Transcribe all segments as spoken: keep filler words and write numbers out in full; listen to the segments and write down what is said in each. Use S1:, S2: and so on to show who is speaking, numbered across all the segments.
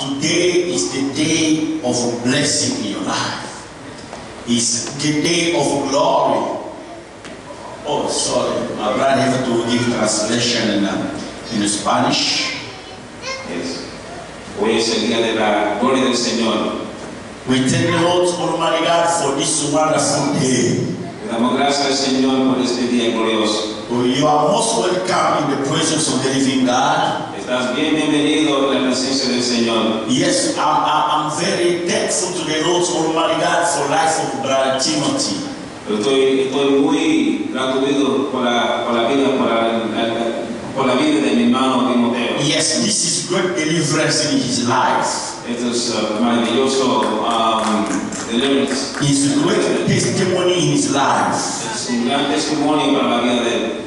S1: today is the day of blessing in your life. It's the day of glory. Oh, sorry, my brother have to give translation in, uh, in Spanish.
S2: Yes. Hoy es el día de la gloria del Señor.
S1: We thank the Lord Almighty God for this wonderful day.
S2: Le damos gracias al Señor por este día glorioso.
S1: You are most welcome in the presence of the living God.
S2: Estás bien bienvenido en la presencia del Señor.
S1: Yes, I'm, I'm, I'm very thankful to the Lord Almighty God for life of Brother Timothy.
S2: Estoy, estoy muy gratuito por la, por la vida, por la, la, por la vida de mi hermano Timoteo.
S1: Yes, this is great deliverance in his life.
S2: Esto es uh, maravilloso um, deliverance.
S1: It's a great testimony in his life.
S2: Es un gran testimonio para la vida de él.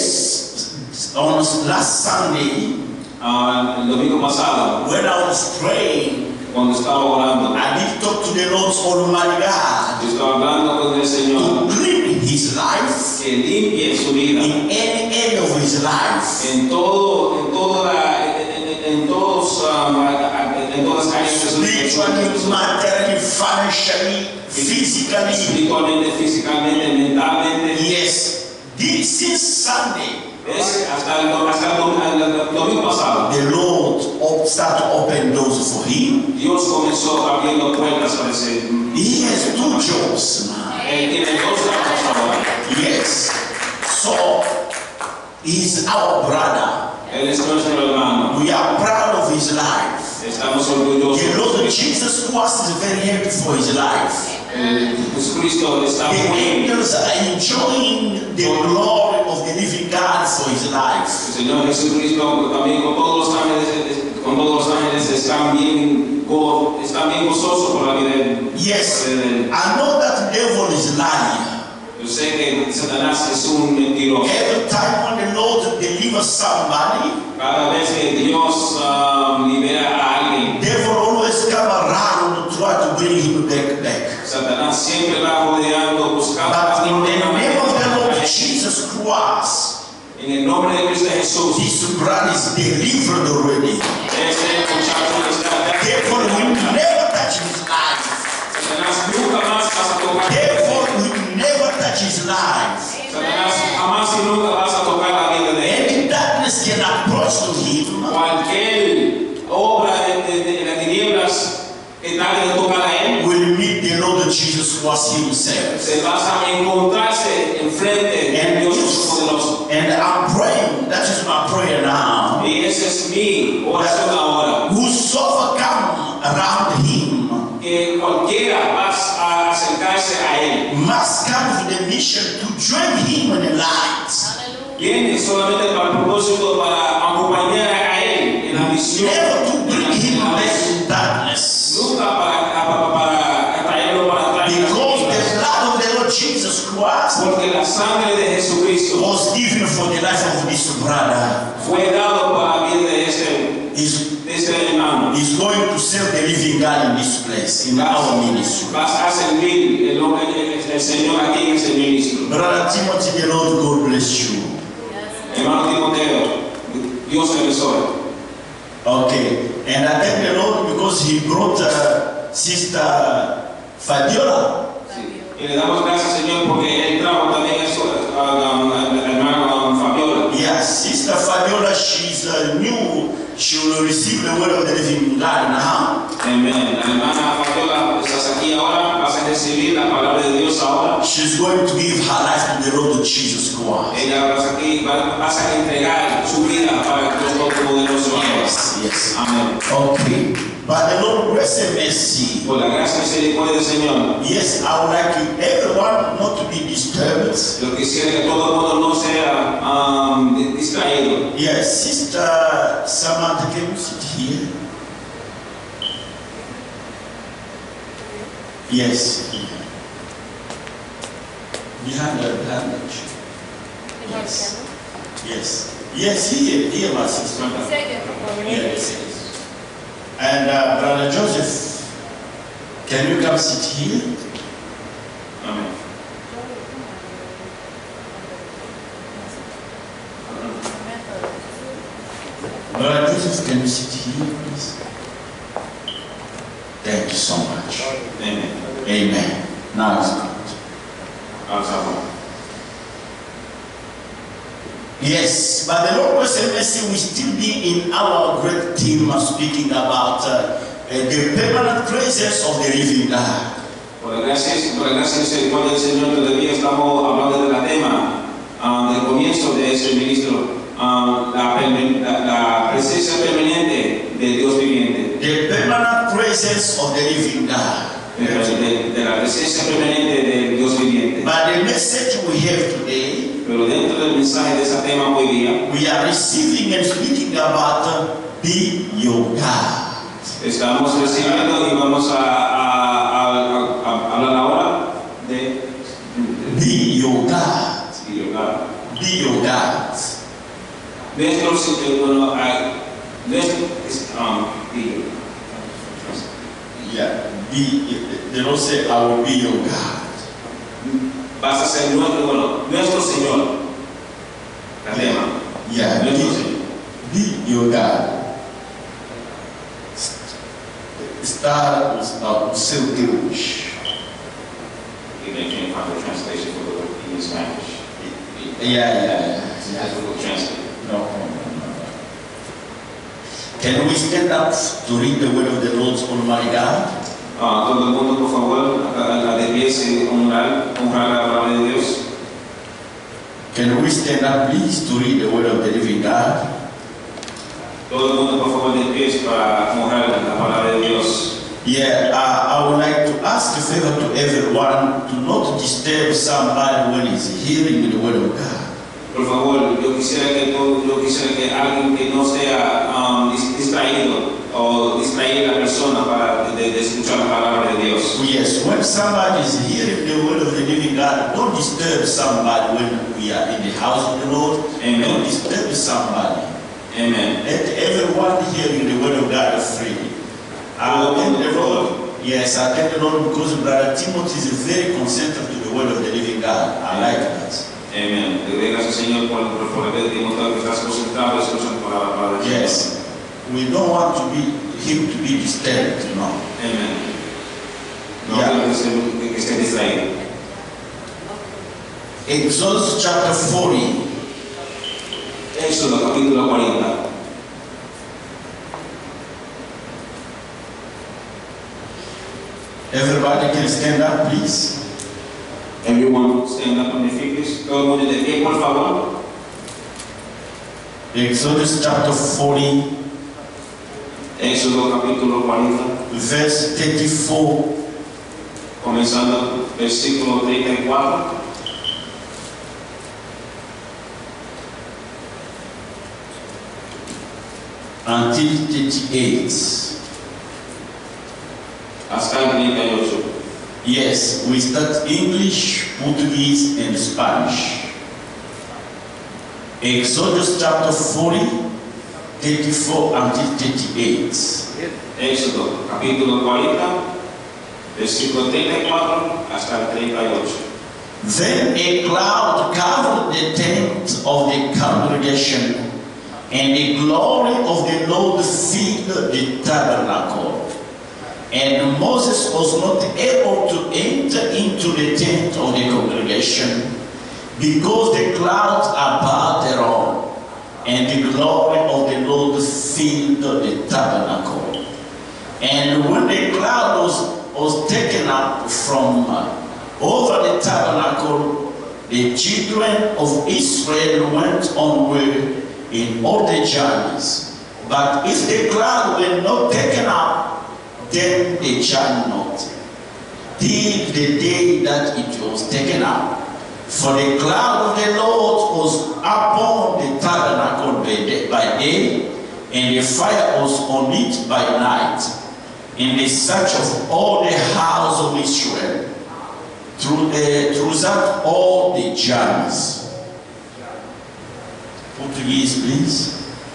S1: Yes, on last Sunday,
S2: Uh, el domingo pasado,
S1: when I was praying,
S2: cuando estaba orando,
S1: I did talk to the Lord Almighty God
S2: yo estaba hablando con el Señor
S1: to clean his life
S2: que limpie su vida
S1: in any area of his life.
S2: en todo, en toda la, en, en, en todos, um, en todas las áreas de su vida,
S1: Spiritually, materially, financially, physically.
S2: espiritualmente, físicamente, mentalmente.
S1: Yes, this since Sunday,
S2: Es hasta el, hasta el, el domingo pasado,
S1: the Lord started to open doors for him.
S2: Dios comenzó abriendo puertas para ese.
S1: He has two jobs now.
S2: Él tiene dos trabajos ahora.
S1: Yes, so he's our brother.
S2: Él es nuestro hermano.
S1: We are proud of his life.
S2: Estamos orgullosos.
S1: The Lord Jesus Christ is very happy for his life.
S2: Eh, Jesucristo está
S1: The
S2: muy.
S1: angels are enjoying the glory of the living God for his life.
S2: El Señor Jesucristo también con todos los ángeles, con todos los ángeles están bien, go, están bien gozosos por la vida de él.
S1: Yes, I know that the devil is lying.
S2: Yo sé que Satanás es un mentiroso.
S1: Every time when the Lord delivers somebody,
S2: Cada vez que Dios um, libera a alguien,
S1: devil always come around to try to bring him back back.
S2: Satanás siempre va rodeando, buscando.
S1: But in the name of the Lord Jesus Christ,
S2: En el nombre de Cristo Jesús,
S1: this brother is delivered already.
S2: ese muchacho está.
S1: Devil will never touch his life.
S2: Satanás nunca más vas a tocar.
S1: Devil will never touch his life.
S2: Satanás jamás y nunca vas a tocar la vida de él.
S1: Any darkness can approach to him.
S2: Cualquier obra de, de, de las tinieblas que trate de tocar a él,
S1: Will meet the Lord Jesus Christ himself.
S2: se vas a encontrarse enfrente de Dios Todopoderoso.
S1: And I'm praying, that is my prayer now.
S2: Y esa es mi oración ahora.
S1: Whosoever come around him
S2: Que cualquiera va a acercarse a él.
S1: must come with the mission to join him in the light.
S2: Viene solamente para el propósito, para acompañar a él en la misión.
S1: Never to bring him back to darkness.
S2: Nunca para, para, para traerlo para atrás.
S1: Because the blood of the Lord Jesus Christ
S2: Porque la sangre de Jesucristo
S1: was given for the life of this brother.
S2: fue dado para la vida de este,
S1: He's,
S2: de este hermano.
S1: he's going to serve the living God in this place, in our ministry.
S2: Vas a servir el nombre del Señor aquí en este ministro.
S1: Brother Timothy, the Lord God bless you.
S2: Hermano Timoteo, Dios te bendiga.
S1: Okay, and I thank the Lord because He brought uh, Sister Fabiola.
S2: Sí. Y le damos gracias, Señor, porque él trajo también eso a la hermana Fabiola.
S1: Yes, Sister Fabiola, she's uh, new. She will receive the word of the living God now.
S2: Amén. La hermana Fabiola, estás aquí ahora, vas a recibir la palabra de Dios ahora.
S1: She's going to give her life to the Lord Jesus Christ.
S2: Ella vas aquí, vas a entregar su vida para Dios Todopoderoso.
S1: Yes, yes.
S2: Amén.
S1: Okay. But the Lord grace and mercy.
S2: Por la gracia y misericordia del Señor.
S1: Yes, I would like everyone not to be disturbed.
S2: Yo quisiera que todo el mundo no sea um, distraído.
S1: Yes, Sister Samantha, can you sit here? Yes. Behind the bandage. Yes. Yes. Yes, here, here, my sister. Yes. And uh, Brother Joseph, can you come sit here?
S2: Amén.
S1: Brother Joseph, can you sit here, please? Thank you so much.
S2: Amen.
S1: Amen. Now it's good. Yes, but the Lord was saying we still be in our great theme of speaking about uh, the permanent presence of the living God.
S2: Por la gracia, por la gracia y misericordia del Señor, todavía estamos hablando del tema uh, del comienzo de este ministro, uh, la, la, la presencia permanente de Dios viviente.
S1: The permanent presence of the living God.
S2: De, de, de la presencia permanente de Dios viviente.
S1: But the message we have today,
S2: pero dentro del mensaje de ese tema hoy día,
S1: we are receiving and speaking about uh, be your God.
S2: Estamos recibiendo y vamos a, a, a, a hablar ahora de
S1: be your God.
S2: Be your God.
S1: Be your God.
S2: Nuestro, bueno, nuestro, um, be,
S1: yeah, be, they don't say I will be your God.
S2: Vas a ser nuestro, bueno, nuestro Señor. La tema.
S1: Yeah,
S2: nuestro
S1: be,
S2: Señor.
S1: Be your God. Start with uh, Silk Jewish.
S2: You can find the translation for the word in Spanish.
S1: Yeah, yeah, yeah.
S2: That's what we'll translate.
S1: No, no, no, no. Can we stand up to read the word of the Lord Almighty God?
S2: Uh, todo el mundo, por favor, a, a de pie y honrar, honrar la palabra de Dios.
S1: Can we stand up, please, to read the word of the living God?
S2: Todo el mundo, por favor, de pie para honrar la palabra de Dios.
S1: Yeah, uh, I would like to ask a favor to everyone to not disturb somebody when he's hearing the word of God.
S2: Por favor, yo quisiera que todo, yo quisiera que alguien que no sea um, distraído o distraer a la persona para de, de escuchar la palabra de Dios.
S1: Yes, when somebody is hearing the word of the living God, don't disturb somebody when we are in the house of the Lord.
S2: Amen.
S1: Don't disturb somebody.
S2: Amen.
S1: Let everyone hearing the word of God freely. I thank the Lord. Yes, I thank the Lord because Brother Timothy is very concentrated to the word of the living God. I like that.
S2: Amen. Le doy gracias, Señor, por, por haber demostrado que estás concentrado escuchando la palabra de Dios.
S1: Yes. We don't want to be him to be disturbed, you know.
S2: Amen. No
S1: yeah.
S2: que esté distraído.
S1: Exodus chapter forty.
S2: Éxodo capítulo cuarenta.
S1: Everybody can stand up, please.
S2: Everyone stand up on your feet, please. Todo el mundo de pie, por favor.
S1: Exodus chapter forty.
S2: Éxodo capítulo cuarenta.
S1: Verse thirty-four.
S2: Comenzando versículo treinta y cuatro.
S1: Until thirty-eight.
S2: Hasta el treinta y ocho.
S1: Yes, we start English, Portuguese, and Spanish. Exodus chapter forty, thirty-four until thirty-eight.
S2: Éxodo capítulo cuarenta, versículo treinta y cuatro hasta el treinta y ocho.
S1: Then a cloud covered the tent of the congregation, and the glory of the Lord filled the tabernacle. And Moses was not able to enter into the tent of the congregation because the clouds abode thereon, and the glory of the Lord filled the tabernacle. And when the cloud was, was taken up from uh, over the tabernacle, the children of Israel went onward in all the journeys. But if the cloud were not taken up, then they journeyed not, till the day that it was taken up. For the cloud of the Lord was upon the tabernacle by day, and the fire was on it by night, in the search of all the house of Israel, through the, throughout all the journeys. Portuguese, please.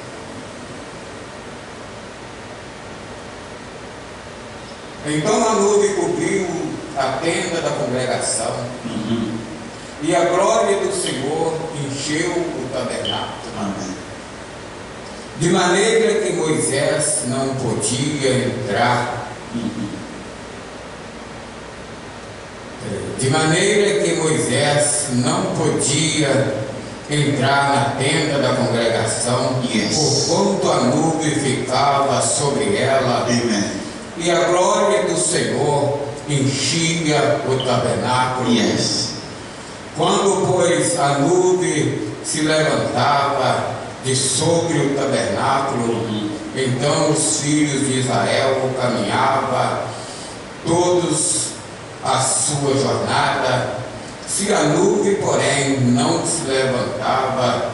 S3: Então a nuvem cobriu a tenda da congregação,
S1: Uhum.
S3: e a glória do Senhor encheu o tabernáculo.
S1: Amém.
S3: De maneira que Moisés não podia entrar
S1: Uhum.
S3: De maneira que Moisés não podia entrar na tenda da congregação,
S1: Yes.
S3: porquanto a nuvem ficava sobre ela.
S1: Amen.
S3: E a glória do Senhor enchia o tabernáculo.
S1: Yes.
S3: Quando, pois, a nuvem se levantava de sobre o tabernáculo,
S1: Mm-hmm.
S3: então os filhos de Israel caminhavam todos a sua jornada. Se a nuvem, porém, não se levantava,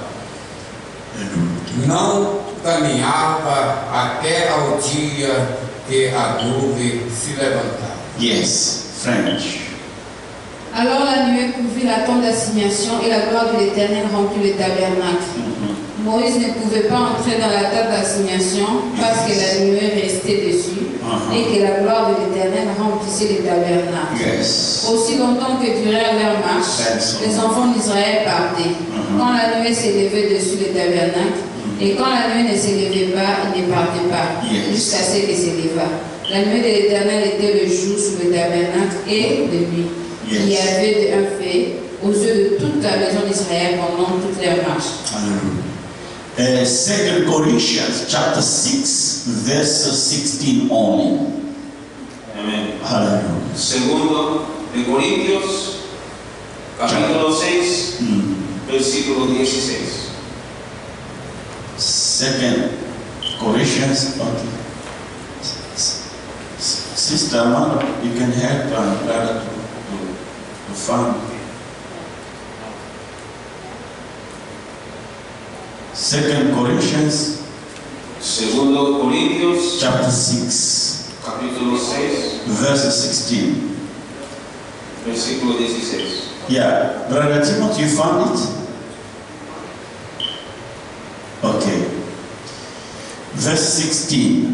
S3: não caminhava até ao dia que a nuvem se levantava.
S1: Yes. French.
S4: Alors la nuée couvrit la tente d'assignation et la gloire de l'Éternel remplit le tabernacle.
S1: Mm-hmm.
S4: Moïse ne pouvait pas entrer dans la tente d'assignation parce que la nuée restait dessus
S1: Uh-huh.
S4: et que la gloire de l'Éternel remplissait le tabernacle.
S1: Yes.
S4: Aussi longtemps que durait leur marche,
S1: That's all.
S4: les enfants d'Israël partaient.
S1: Uh-huh.
S4: Quand la nuée s'élevait dessus le tabernacle, et quand la nuée ne s'élevait pas, ils ne partaient pas,
S1: Yes.
S4: jusqu'à ce que s'éleva. La nuée de l'Éternel était le jour sous le tabernacle et de nuit.
S1: Yes.
S4: Il y avait un fait aux yeux de toute la maison d'Israël pendant toute leur marche.
S1: Hallelujah. Uh, Second Corinthians chapter six, verse sixteen only.
S2: Amén.
S1: Hallelujah.
S2: Segundo de Corintios, capítulo seis,
S1: Mm.
S2: versículo dieciséis.
S1: Second Corinthians. Okay. S- s- Sister Amanda, you can help uh, brother to, to, to find. Second Corinthians
S2: Segundo Corintios,
S1: chapter six,
S2: capítulo seis,
S1: verse sixteen.
S2: versículo dieciséis.
S1: Yeah, Brother Timothy, you found it? Okay. Verse sixteen.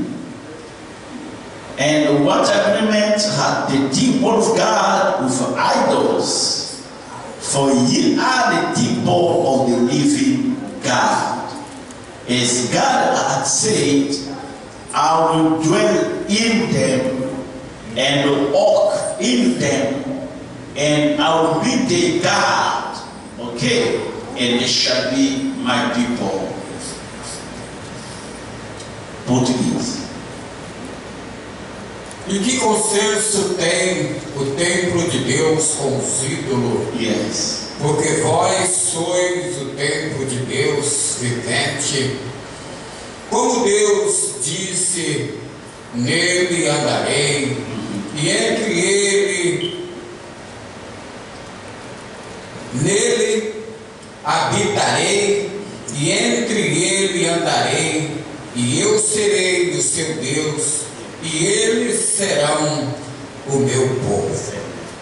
S1: And what agreement had the temple of God with idols? For ye are the temple of the living God. As God had said, I will dwell in them and walk in them, and I will be their God. Okay? And they shall be my people. Português.
S3: E que consenso tem o templo de Deus com os ídolos?
S1: Yes.
S3: Porque vós sois o templo de Deus vivente. Como Deus disse, nele andarei, e entre ele, nele habitarei, e entre ele andarei, e eu serei o seu Deus, e eles serão o meu povo.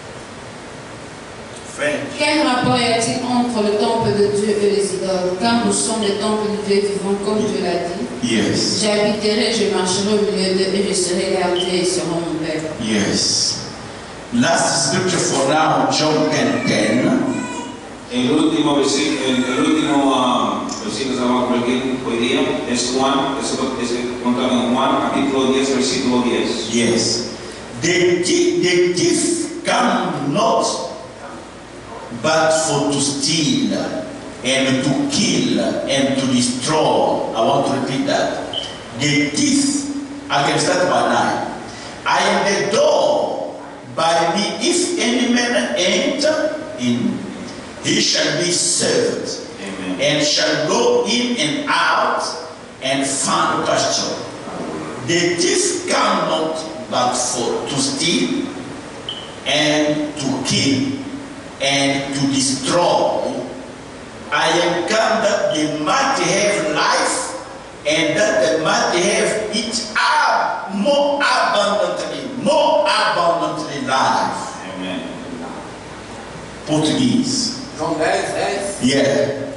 S4: Quel rapport y a-t-il entre le temple de Dieu et les idoles? Car nous sommes le temple du Dieu vivant, comme Dieu l'a dit.
S1: Yes.
S4: J'habiterai, je marcherai au milieu d'eux et je serai leur Dieu et ils seront mon peuple.
S1: Yes. Last scripture for now, John ten ten.
S2: El último versículo, el, el último uh, versículo que vamos a cubrir hoy día es Juan, es, es encontrado en Juan, capítulo diez, versículo diez.
S1: Yes. The thief, the thief come not but for to steal and to kill and to destroy. I want to repeat that. The thief, I can start by nine. I am the door. By me, if any man enter in, he shall be served.
S2: Amen.
S1: And shall go in and out and find pasture. The thief come not but for to steal and to kill and to destroy. I am come that they might have life and that they might have it up more abundantly, more abundantly life.
S2: Amen.
S1: Portuguese.
S3: João dez, dez.
S1: Yeah.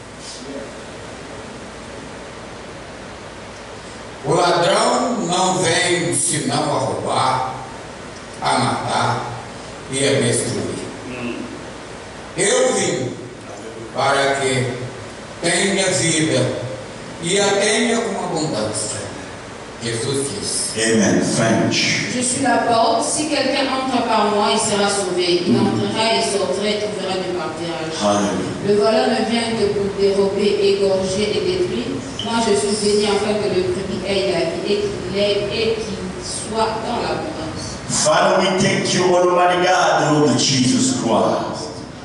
S3: O ladrão não vem senão a roubar, a matar e a destruir. Eu vim para que tenha vida e a tenha com abundância. Jesus disse.
S1: Amen. French.
S4: Je suis la porte. Si quelqu'un entre par moi, il sera sauvé. Il entrera et sortira et trouvera du partage.
S1: Hallelujah.
S4: Le voleur ne vient que pour dérober, égorger et détruire. Moi, je suis venu afin que le brebis ait la vie et qu'il ait et qu'il soit dans l'abondance.
S1: Father, we thank you, Almighty God, Lord Jesus Christ.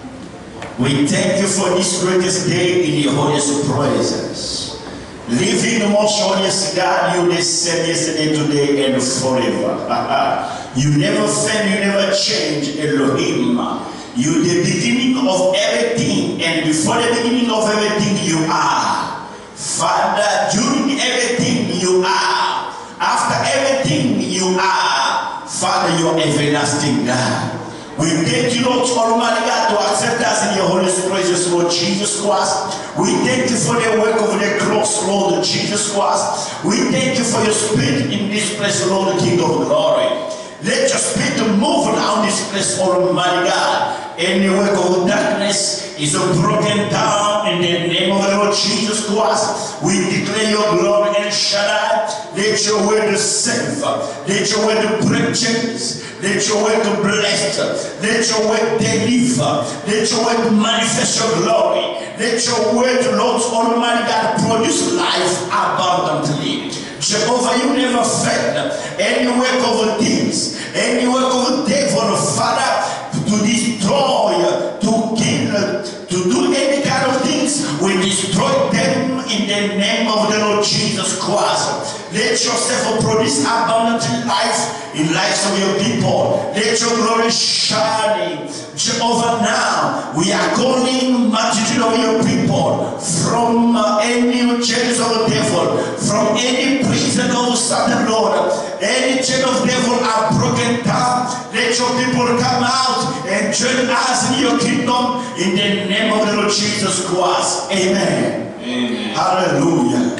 S1: We thank you for this greatest day in your holiest presence. Living the most holiest God, you the same yesterday, today, and forever. You never fail, you never change, Elohim. You the beginning of everything, and before the beginning of everything, you are. Father, during everything, you are. After everything, you are. Father, you are everlasting God. We thank you, Lord Almighty God, to accept us in your holy precious Lord Jesus Christ. We thank you for the work of the cross, Lord Jesus Christ. We thank you for your spirit in this place, Lord, the King of glory. Let your spirit move around this place, Almighty God. Any work of darkness is broken down in the name of the Lord Jesus Christ. We declare your glory and Shaddai. Let your word save. Let your word break chains. Let your word bless. Let your word deliver. Let your word manifest your glory. Let your word, Lord Almighty God, produce life abundantly. Jehovah, you never failed. Any work of things, any work of the devil, Father, to destroy, to kill, to do any kind of things, we destroy them in the name of the Lord Jesus Christ. Let yourself produce abundant life in lives of your people. Let your glory shine. Jehovah, now we are calling multitude of your people from uh, any chains of the devil, from any prison of Satan, Lord. Any chain of devil are broken down. Let your people come out and join us in your kingdom in the name of the Lord Jesus Christ. Amen.
S2: Amen.
S1: Hallelujah.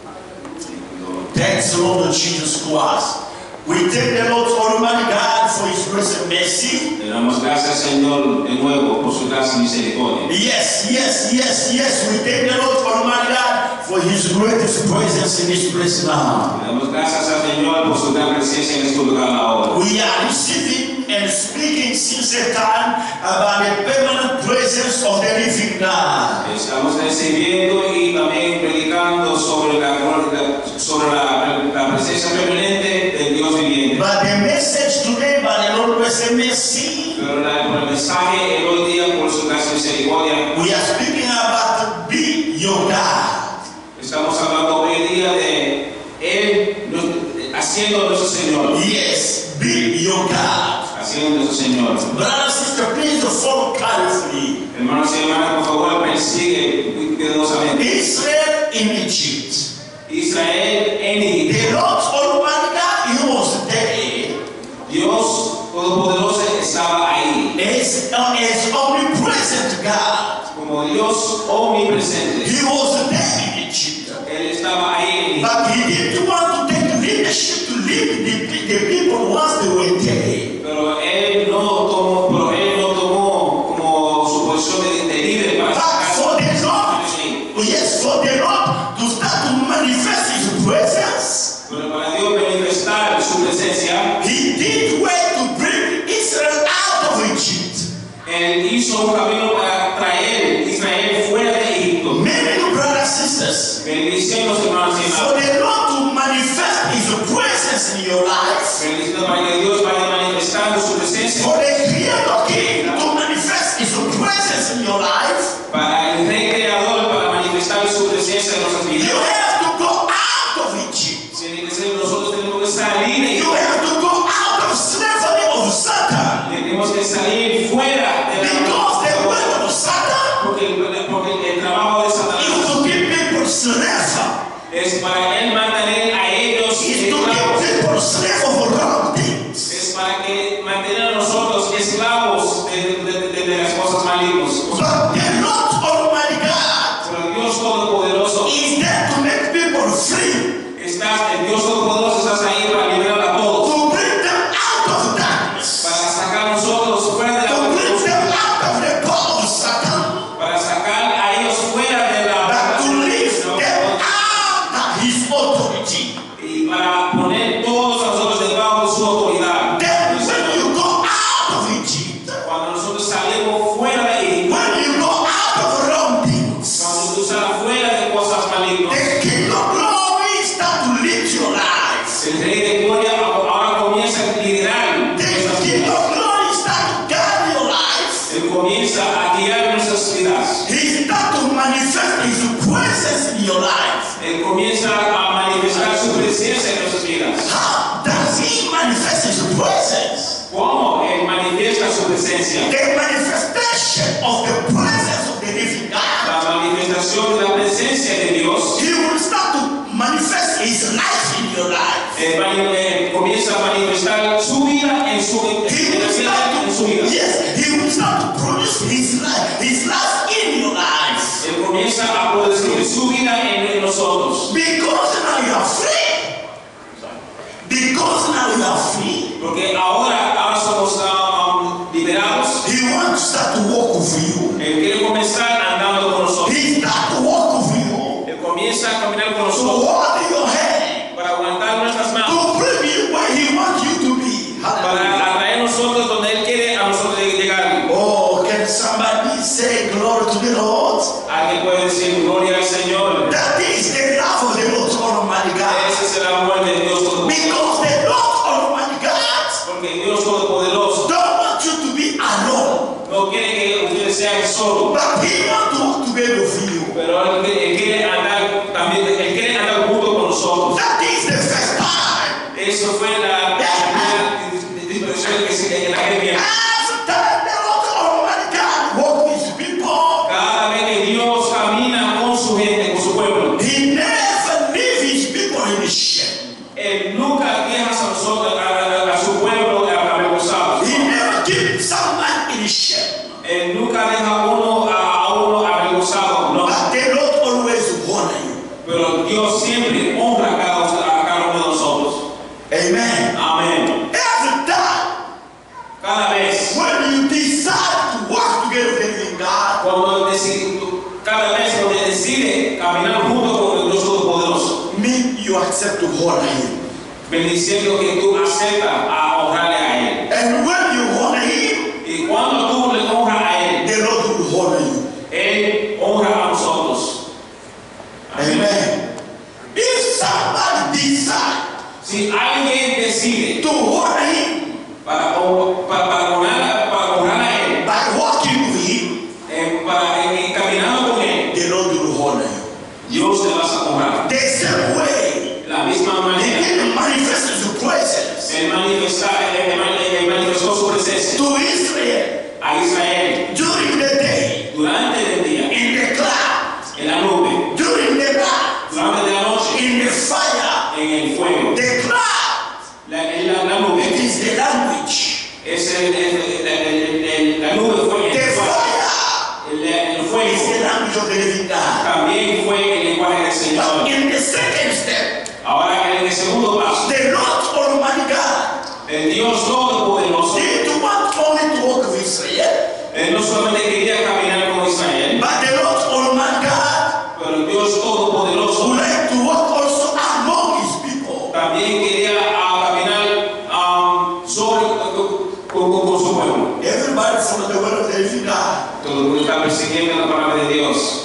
S1: Thanks, Lord Jesus Christ. We thank the Lord Almighty God for His grace and mercy.
S2: Le damos gracias, Señor, de nuevo por su gracia y misericordia.
S1: Yes, yes, yes, yes. We thank the Lord Almighty God for His greatest presence in this place now.
S2: Le damos gracias al Señor por su gran presencia en este lugar ahora.
S1: We are receiving and speaking since a time about the permanent presence of the living God.
S2: Estamos recibiendo y también predicando sobre la, sobre la, la presencia permanente del Dios viviente.
S1: But the message today by the Lord was a mercy.
S2: Pero la, por el mensaje el hoy día por su gracia y misericordia.
S1: We are speaking about be your God.
S2: Estamos hablando hoy día de Él haciendo nuestro Señor.
S1: Yes, be your God.
S2: Haciendo nuestro Señor.
S1: Brother, sister, please follow carefully.
S2: Hermanos y hermanas, por favor, persigue cuidadosamente.
S1: Israel in Egypt.
S2: Israel en Egipto.
S1: The Lord Almighty God, He was there.
S2: Dios Todopoderoso estaba ahí.
S1: As, uh, as omnipresent God.
S2: Como Dios omnipresente.
S1: He was there in Egypt.
S2: Él estaba ahí en Egipto.
S1: But He didn't want to take leadership to lead the, the people once they were there.
S2: Pero él no tomó, pero él no tomó como su posición de, de líder para
S1: But for the Lord, yes, for the Lord to start to manifest His presence,
S2: pero para Dios manifestar su presencia,
S1: He did way to bring Israel out of Egypt.
S2: Él hizo un camino para traer Israel fuera de Egipto.
S1: Many brothers and sisters,
S2: Bendiciendo los hermanos y
S1: for
S2: hermanas.
S1: the Lord to manifest His presence in your life,
S2: Bendiciendo para que Dios vaya manifestando su presencia.
S1: for the Creator King to manifest His presence in your life,
S2: Para el Rey Creador, para manifestar su presencia en nuestras
S1: you
S2: vidas.
S1: have to go out of Egypt.
S2: Tiene que ser nosotros tenemos que salir de
S1: You
S2: Egipto.
S1: have to go out of slavery of Satan.
S2: Tenemos que salir fuera de la
S1: Because the work of Satan
S2: porque, el- porque el trabajo de Satanás
S1: is to keep people slave.
S2: es para él mantener a ellos
S1: Is to
S2: esclavos.
S1: keep people slave of wrong things.
S2: Es para que mantener a nosotros esclavos de, de, de, de las cosas malignas.
S1: But the
S2: presencia.
S1: The manifestation of the presence of the living God.
S2: La manifestación de la presencia de Dios.
S1: He will start to manifest His life in your life.
S2: Eh, eh, comienza a manifestar su vida en su, en, en, en, en su vida.
S1: Yes, He will start to produce His life, His life in your life.
S2: Él comienza a producir su vida en, en nosotros.
S1: Because now you are free. Because now you are free.
S2: Porque ahora, ahora somos um, liberados.
S1: He wants to start to walk with you.
S2: Él quiere comenzar andando con nosotros.
S1: He starts to walk with you.
S2: Él comienza a caminar con
S1: To
S2: nosotros.
S1: hold your hand.
S2: Para aguantar nuestras manos.
S1: To bring you where He wants you to be.
S2: Para atraer a nosotros donde Él quiere a nosotros llegar.
S1: Oh, can somebody say glory to the Lord?
S2: Alguien puede decir gloria al Señor.
S1: That is the love of the Lord Almighty God.
S2: Ese es el amor de Dios Todopoderoso.
S1: Because the Lord Almighty God
S2: Porque Dios Todopoderoso
S1: don't want you to be alone,
S2: no quiere que ustedes sean solos.
S1: but He wants to walk together with you.
S2: Pero Él, Él quiere andar también, Él quiere andar junto con nosotros.
S1: That is the first time.
S2: Eso fue la primera dispersión que se en aquel tiempo.
S1: Every time the Lord Almighty God walk with His people,
S2: Cada vez que Dios camina con su gente, con su pueblo,
S1: He never leave His people in the shame.
S2: Él nunca deja a nosotros, a, a, a su pueblo avergonzados.
S1: He never keeps someone in the shame.
S2: Él nunca deja a uno a, a uno avergonzado, no.
S1: But the Lord always honor you.
S2: Pero Dios siempre honra a cada, a cada uno de nosotros.
S1: Amen.
S2: Amén.
S1: Every time
S2: Cada vez,
S1: when you decide to walk together with the living God,
S2: cuando decide, cada vez cuando decide caminar junto con el Dios Todopoderoso,
S1: mean you accept to honor Him.
S2: bendiciendo que tú aceptas a honrarle a Él.
S1: And when you honor Him,
S2: Y cuando tú le honras a Él,
S1: the Lord will honor you.
S2: Él honra a nosotros.
S1: Amen. If somebody decide
S2: Si alguien decide
S1: to honor Him
S2: para, para, para, honrar, para honrar a Él,
S1: by walking with Him,
S2: eh, para, eh, caminando con Él,
S1: the Lord will honor you.
S2: Dios te vas a honrar.
S1: The same way
S2: La misma
S1: He
S2: manera,
S1: didn't manifest His presence
S2: Él, manifesta, él, él manifestó su presencia
S1: to Israel
S2: a Israel
S1: during the day
S2: durante el día,
S1: in the cloud,
S2: en la nube,
S1: during the night
S2: durante la noche,
S1: in the fire.
S2: en el fuego.
S1: The cloud,
S2: La, la, la nube
S1: it is the language.
S2: es el, el, el, el, el, la nube fue el,
S1: The fire
S2: el, el
S1: is
S2: fuego.
S1: the language of the living God.
S2: También fue el lenguaje del
S1: But
S2: Señor.
S1: in the second step,
S2: Ahora en el segundo paso,
S1: the Lord Almighty God
S2: el Dios Todopoderoso,
S1: didn't want only to walk with Israel,
S2: Él no solamente quería caminar con Israel,
S1: but the Lord Almighty God
S2: pero el Dios Todopoderoso
S1: would like to walk also among His people.
S2: también quería ah, caminar um, sobre, con, con, con su pueblo.
S1: Everybody follow the word of the living God.
S2: Todo el mundo está persiguiendo la palabra de Dios.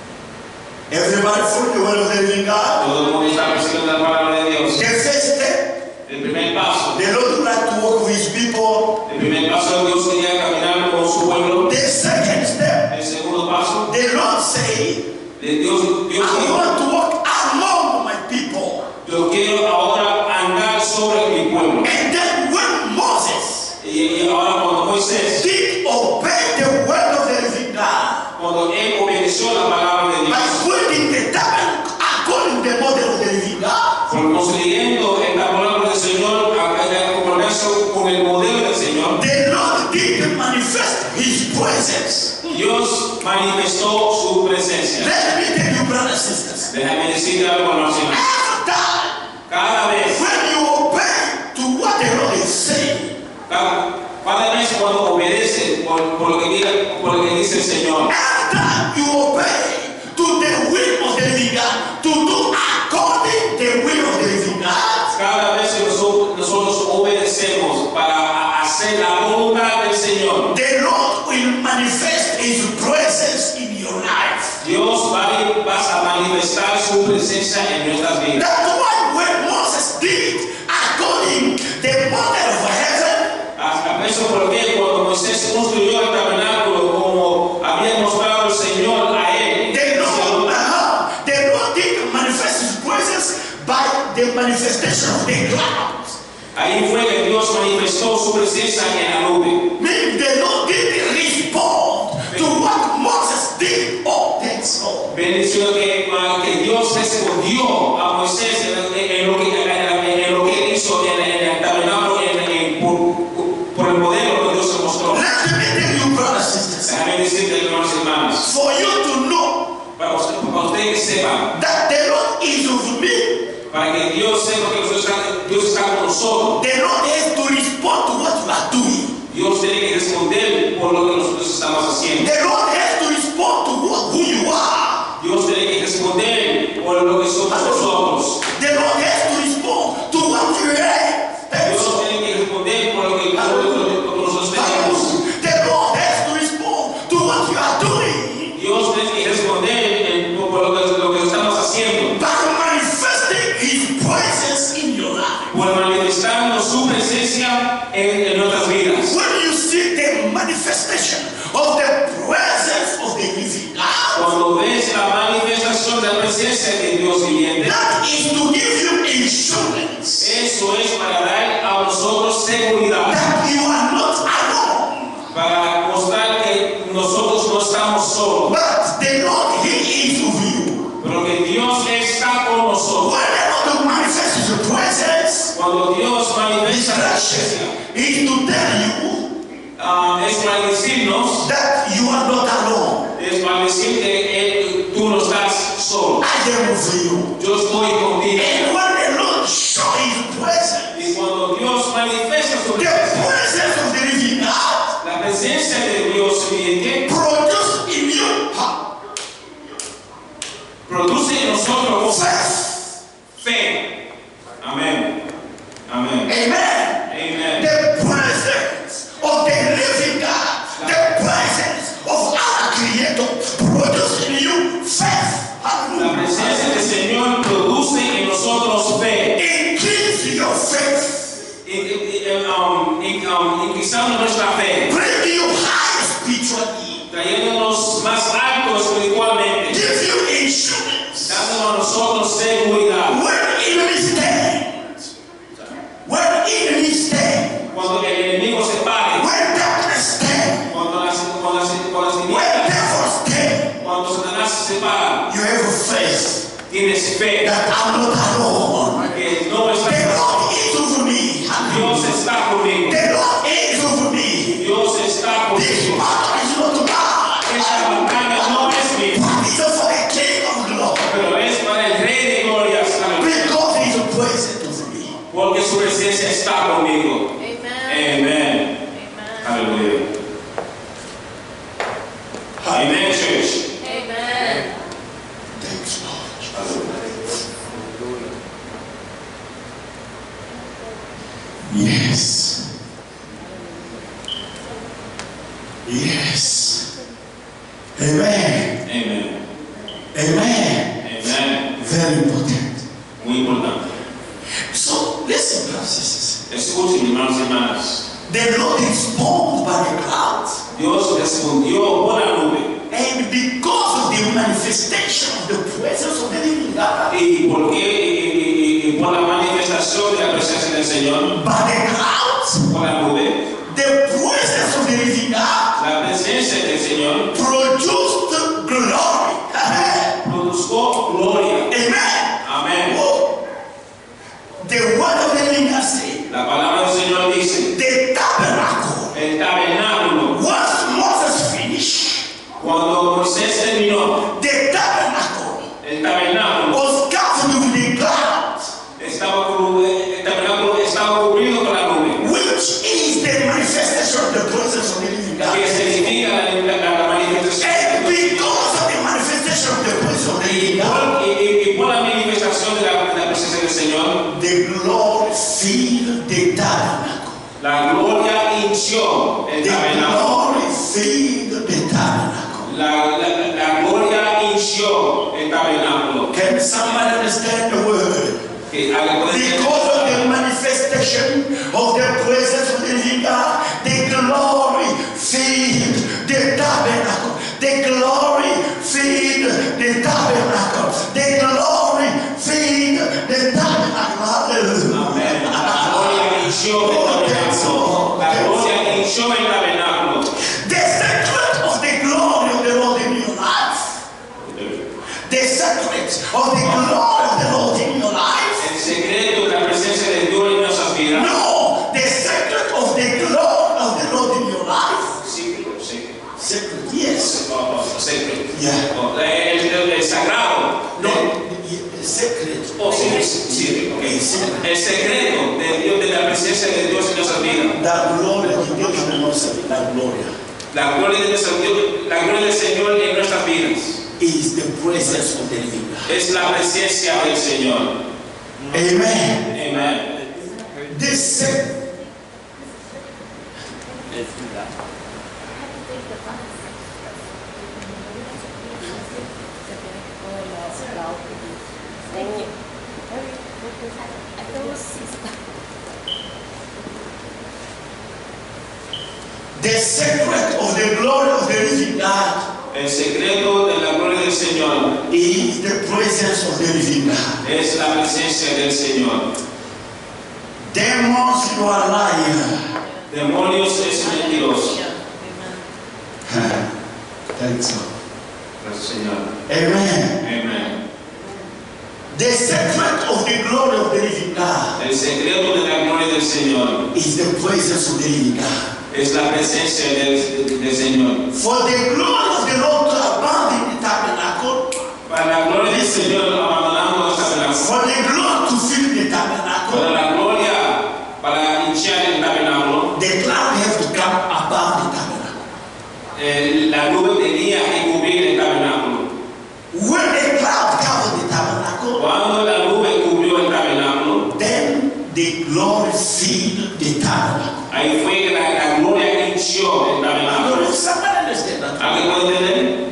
S1: Everybody follow the word of the living God.
S2: Todo el mundo está persiguiendo la palabra de Dios.
S1: The first step,
S2: El primer paso,
S1: the Lord would like to walk with His people.
S2: el primer paso Dios quería caminar con su pueblo.
S1: The second step,
S2: El segundo paso,
S1: the Lord say,
S2: de Dios, Dios
S1: I
S2: dijo,
S1: want to walk among my people.
S2: yo quiero ahora andar sobre mi pueblo.
S1: And then when Moses
S2: Y, y ahora cuando Moisés,
S1: did obey the word of the living God,
S2: cuando él obedeció la palabra de
S1: by
S2: Dios,
S1: building the tabernacle according to the model of the living God,
S2: por construyendo el tabernáculo del Señor en concordancia con el modelo del Señor,
S1: the Lord did manifest His presence.
S2: Dios manifestó su presencia.
S1: Let me tell you, brothers and sisters,
S2: Déjame decirte algo, hermanos y hermanas.
S1: every time
S2: Cada vez,
S1: when you obey to what the Lord is saying,
S2: cada, cada vez cuando obedece por, por, lo que diga, por lo que dice el Señor,
S1: every time you obey to the will of the living God, to do according to the will of the living God,
S2: cada vez que nosotros, nosotros obedecemos para hacer la voluntad del Señor,
S1: the Lord will manifest His presence in your life.
S2: Dios va a, vas a manifestar su presencia en nuestras vidas.
S1: That's why when Moses did according the model of heaven,
S2: Hasta eso porque cuando Moisés construyó el tabernáculo como había mostrado el Señor a él,
S1: the Lord, uh, the Lord did manifest His presence by the manifestation of the clouds.
S2: ahí fue que Dios manifestó su presencia en la nube.
S1: Meaning the Lord
S2: sepan,
S1: that the Lord is with me.
S2: para que Dios sepa que Dios está, Dios está con nosotros.
S1: The Lord has to respond to what you are doing.
S2: Dios tiene que responder por lo que nosotros estamos haciendo.
S1: The Lord has to respond to what, who you are.
S2: Dios tiene que responder por lo que somos nosotros.
S1: The Lord has to respond to what you have.
S2: Dios tiene que responder por lo que, por lo que, lo que nosotros tenemos.
S1: The Lord has to respond to what you are doing.
S2: Dios tiene que responder en, por lo que, lo que estamos haciendo.
S1: By manifesting His presence in your life.
S2: Por manifestando su presencia en, en nuestras vidas.
S1: When you see the manifestation of the presence of the living God,
S2: cuando ves la manifestación de la presencia de Dios viviente,
S1: that is to give you insurance.
S2: Eso es para dar a nosotros seguridad.
S1: That you are not alone.
S2: Para mostrar que nosotros no estamos solos.
S1: But the Lord, He is with you.
S2: Pero que Dios está con nosotros.
S1: When the Lord manifests His presence,
S2: cuando Dios manifiesta la
S1: presencia, is to tell you,
S2: uh, es para decirnos
S1: that you are not alone.
S2: Es para decir que tú no estás solo.
S1: I am with you.
S2: Yo estoy contigo.
S1: And when the Lord shows His presence,
S2: y cuando Dios manifiesta su
S1: presencia, the presence of the living God,
S2: la presencia de Dios viviente,
S1: produce in you,
S2: produce en nosotros
S1: faith.
S2: Fe. Amén. Amén.
S1: Amen.
S2: Amen.
S1: The presence of the living God, the presence of our Creator, produce in you faith.
S2: La presencia del Señor produce en nosotros fe.
S1: Increase your faith.
S2: Increasando nuestra fe.
S1: Bring you high spiritually.
S2: Trayéndonos más alto espiritualmente.
S1: Give you insurance.
S2: Dándonos a nosotros seguridad.
S1: When enemy stand. When enemy stand.
S2: Cuando el enemigo se pare.
S1: When darkness stand.
S2: Cuando las cuando las cuando las
S1: when devil stand.
S2: Cuando Satanás se para.
S1: You have faith.
S2: Tienes fe.
S1: That I'm not alone.
S2: Que no estás.
S1: The Lord is over me.
S2: Dios está conmigo.
S1: The Lord is over me.
S2: Dios está conmigo.
S1: This battle is not mine.
S2: Esta batalla no es mía.
S1: It's for the King of glory.
S2: Pero es para el Rey de gloria.
S1: Because He is present over me.
S2: Porque su presencia está conmigo. Amen. Amen. Hallelujah. Amen, church.
S4: Amen.
S1: Thanks, Lord. Yes. Yes. Amen.
S2: Amen.
S1: Amen.
S2: Amen.
S1: Very important.
S2: Muy importante.
S1: So, listen, brothers and sisters.
S2: Escuchen, hermanos y hermanas.
S1: The Lord responds by the clouds.
S2: Dios respondió por la nube.
S1: And because of the manifestation of the presence of the living God,
S2: y porque y, y, y por la manifestación de la presencia del Señor,
S1: by the clouds,
S2: por la nube,
S1: the presence of the living God,
S2: la presencia del Señor
S1: produced glory.
S2: Produjo gloria.
S1: Amen.
S2: Amén.
S1: Oh, the word of the living God said,
S2: la palabra del Señor dice,
S1: the tabernacle,
S2: el tabernáculo,
S1: once Moses finished,
S2: cuando Moisés terminó,
S1: the tabernacle,
S2: el tabernáculo
S1: was covered with the clouds,
S2: estaba, el tabernáculo estaba cubrido por la nube,
S1: which is the manifestation of the presence of the living God.
S2: que significa la, la, la manifestación.
S1: And because of the manifestation of the presence of the living God,
S2: y, y, y por la manifestación de la, de la presencia del Señor,
S1: the glory filled the tabernacle.
S2: La gloria hinchió el
S1: The
S2: tabernáculo.
S1: glory filled the tabernacle.
S2: La, la, la gloria hinchió el tabernáculo.
S1: Can somebody understand the word?
S2: Que,
S1: because of the manifestation of the presence of the living God, the glory filled the tabernacle. The glory filled the tabernacle. The glory filled the tabernacle. Hallelujah.
S2: Amen. La gloria hinchió el tabernáculo. La gloria hinchió el tabernáculo.
S1: The secret of the glory of the Lord in your life. The secret of the glory of the Lord in your life.
S2: El secreto de la presencia de Dios en nuestras vidas.
S1: No, the secret of the glory of the Lord in your life.
S2: Secret, secret.
S1: Secret, yes.
S2: Oh, secret.
S1: Yeah.
S2: Oh, el, el, el sagrado.
S1: No, secret.
S2: El secreto de Dios, de la presencia de Dios en nuestra vida.
S1: La gloria de Dios en nuestra vida. La gloria.
S2: La gloria de nuestro Dios, la gloria del Señor en nuestras vidas.
S1: Is the presence of the living God.
S2: Es la presencia del Señor.
S1: Amen.
S2: Amen.
S1: This secret. The secret of the glory of the living God.
S2: El secreto de la gloria del Señor
S1: is the presence of the living God.
S2: Es la presencia del Señor.
S1: Demons, you are lying.
S2: Demonios es mentiroso.
S1: Thanks God.
S2: Gracias, Señor.
S1: Amen.
S2: Amen.
S1: The secret of the glory of the living God.
S2: El secreto de la gloria del Señor
S1: is the presence of the living God.
S2: Es la presencia del, del Señor.
S1: For the glory of the Lord to abandon the tabernacle.
S2: Para la gloria del Señor abandonando el tabernáculo.
S1: For the glory to fill the tabernacle.
S2: Para la gloria, para hinchar el tabernáculo.
S1: The cloud have to come above the tabernacle.
S2: Eh, la nube tenía que cubrir el tabernáculo.
S1: When the cloud covered the tabernacle.
S2: Cuando la nube cubrió el tabernáculo.
S1: Then the glory filled the tabernacle.
S2: Ahí fue que la, la gloria hinchó el tabernáculo. ¿Alguien puede entender?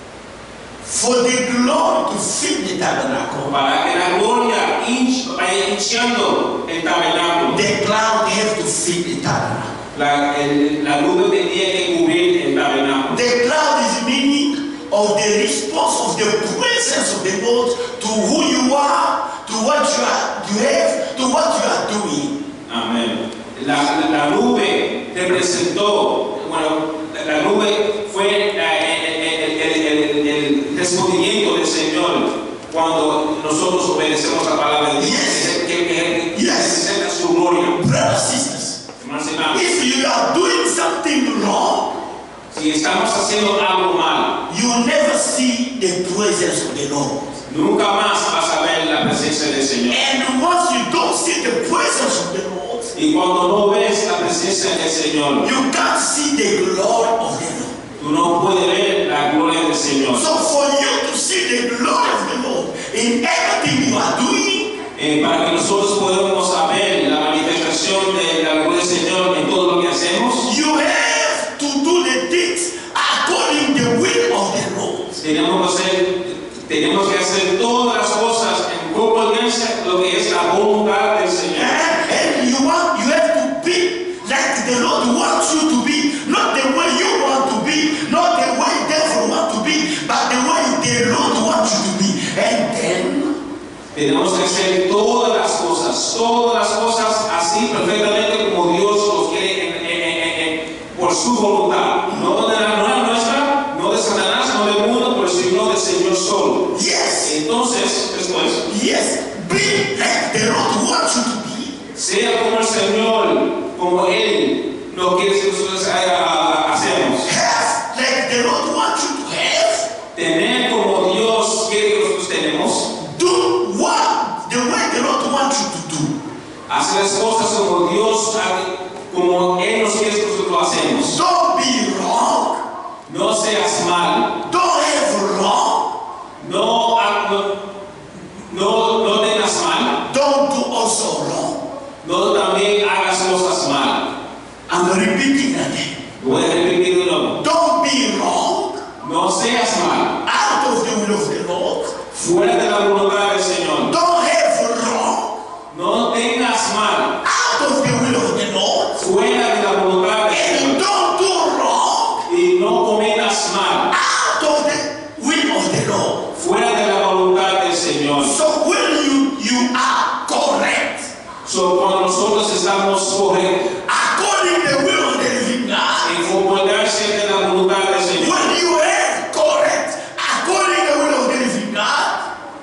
S1: For the glory to fill the tabernacle.
S2: Para que la gloria hinch, vaya hinchando el tabernáculo.
S1: The cloud have to fill the tabernacle.
S2: La, el, la nube tenía que cubrir el tabernáculo.
S1: The cloud is meaning of the response of the presence of the Lord to who you are, to what you are, you have, to what you are doing.
S2: Amén. La, la, la nube representó, bueno, la, la nube fue la, el, el, el, el, el respondimiento del Señor cuando nosotros obedecemos la palabra de Dios.
S1: Yes.
S2: Que, que, que
S1: Yes.
S2: representa su gloria.
S1: Brothers and sisters,
S2: Hermanos y hermanas,
S1: if you are doing something wrong,
S2: si estamos haciendo algo mal,
S1: you never see the presence of the Lord.
S2: nunca más vas a ver la presencia del Señor.
S1: And once you don't see the presence of the Lord,
S2: Y cuando no ves la presencia del Señor,
S1: you can't see the glory of the Lord.
S2: tú no puedes ver la gloria del Señor.
S1: So for you to see the glory of the Lord in everything you are doing,
S2: Eh, para que nosotros podamos saber la manifestación de la gloria del Señor en todo lo que hacemos,
S1: you have to do the things according to the will of the Lord.
S2: tenemos que hacer, tenemos que hacer todas las cosas en concordancia lo que es la voluntad del Señor.
S1: And you want, you have to be like the Lord wants you to be, not the way you want to be, not the way the devil wants to be, but the way the Lord wants you to be. And then
S2: tenemos que hacer todas las cosas, todas las cosas así perfectamente como Dios los quiere en, en, en, en, por su voluntad, no de la, no la nuestra, no de Satanás, no del mundo, sino del Señor solo.
S1: yes,
S2: Entonces, después,
S1: yes, be like the Lord wants you to be.
S2: sea como el Señor, como Él nos quiere que nosotros hacemos.
S1: Have like the Lord wants you to have.
S2: Tener como Dios quiere que nosotros tenemos.
S1: Do what the way the Lord wants you to do.
S2: Hacer las cosas como Dios, como Él nos quiere que nosotros lo hacemos.
S1: Don't be wrong.
S2: No seas mal.
S1: Don't have wrong.
S2: No, no, no, no tengas mal.
S1: Don't do also wrong.
S2: No también hagas cosas mal.
S1: I'm repeating again.
S2: Voy a repetir de nuevo.
S1: Don't be wrong.
S2: No seas mal.
S1: Out of the will of the Lord.
S2: Fuera de la voluntad del Señor.
S1: Don't have wrong.
S2: No tengas mal.
S1: Out of the will of the Lord.
S2: Fuera de la voluntad del
S1: And
S2: Señor.
S1: don't do wrong.
S2: Y no cometas mal.
S1: Out of the will of the Lord.
S2: Fuera de la voluntad del Señor.
S1: So when you you are correct,
S2: So, cuando nosotros estamos correctos,
S1: according to the will of the living God,
S2: en concordancia de la voluntad del Señor.
S1: when you are correct, according to the will of the living God,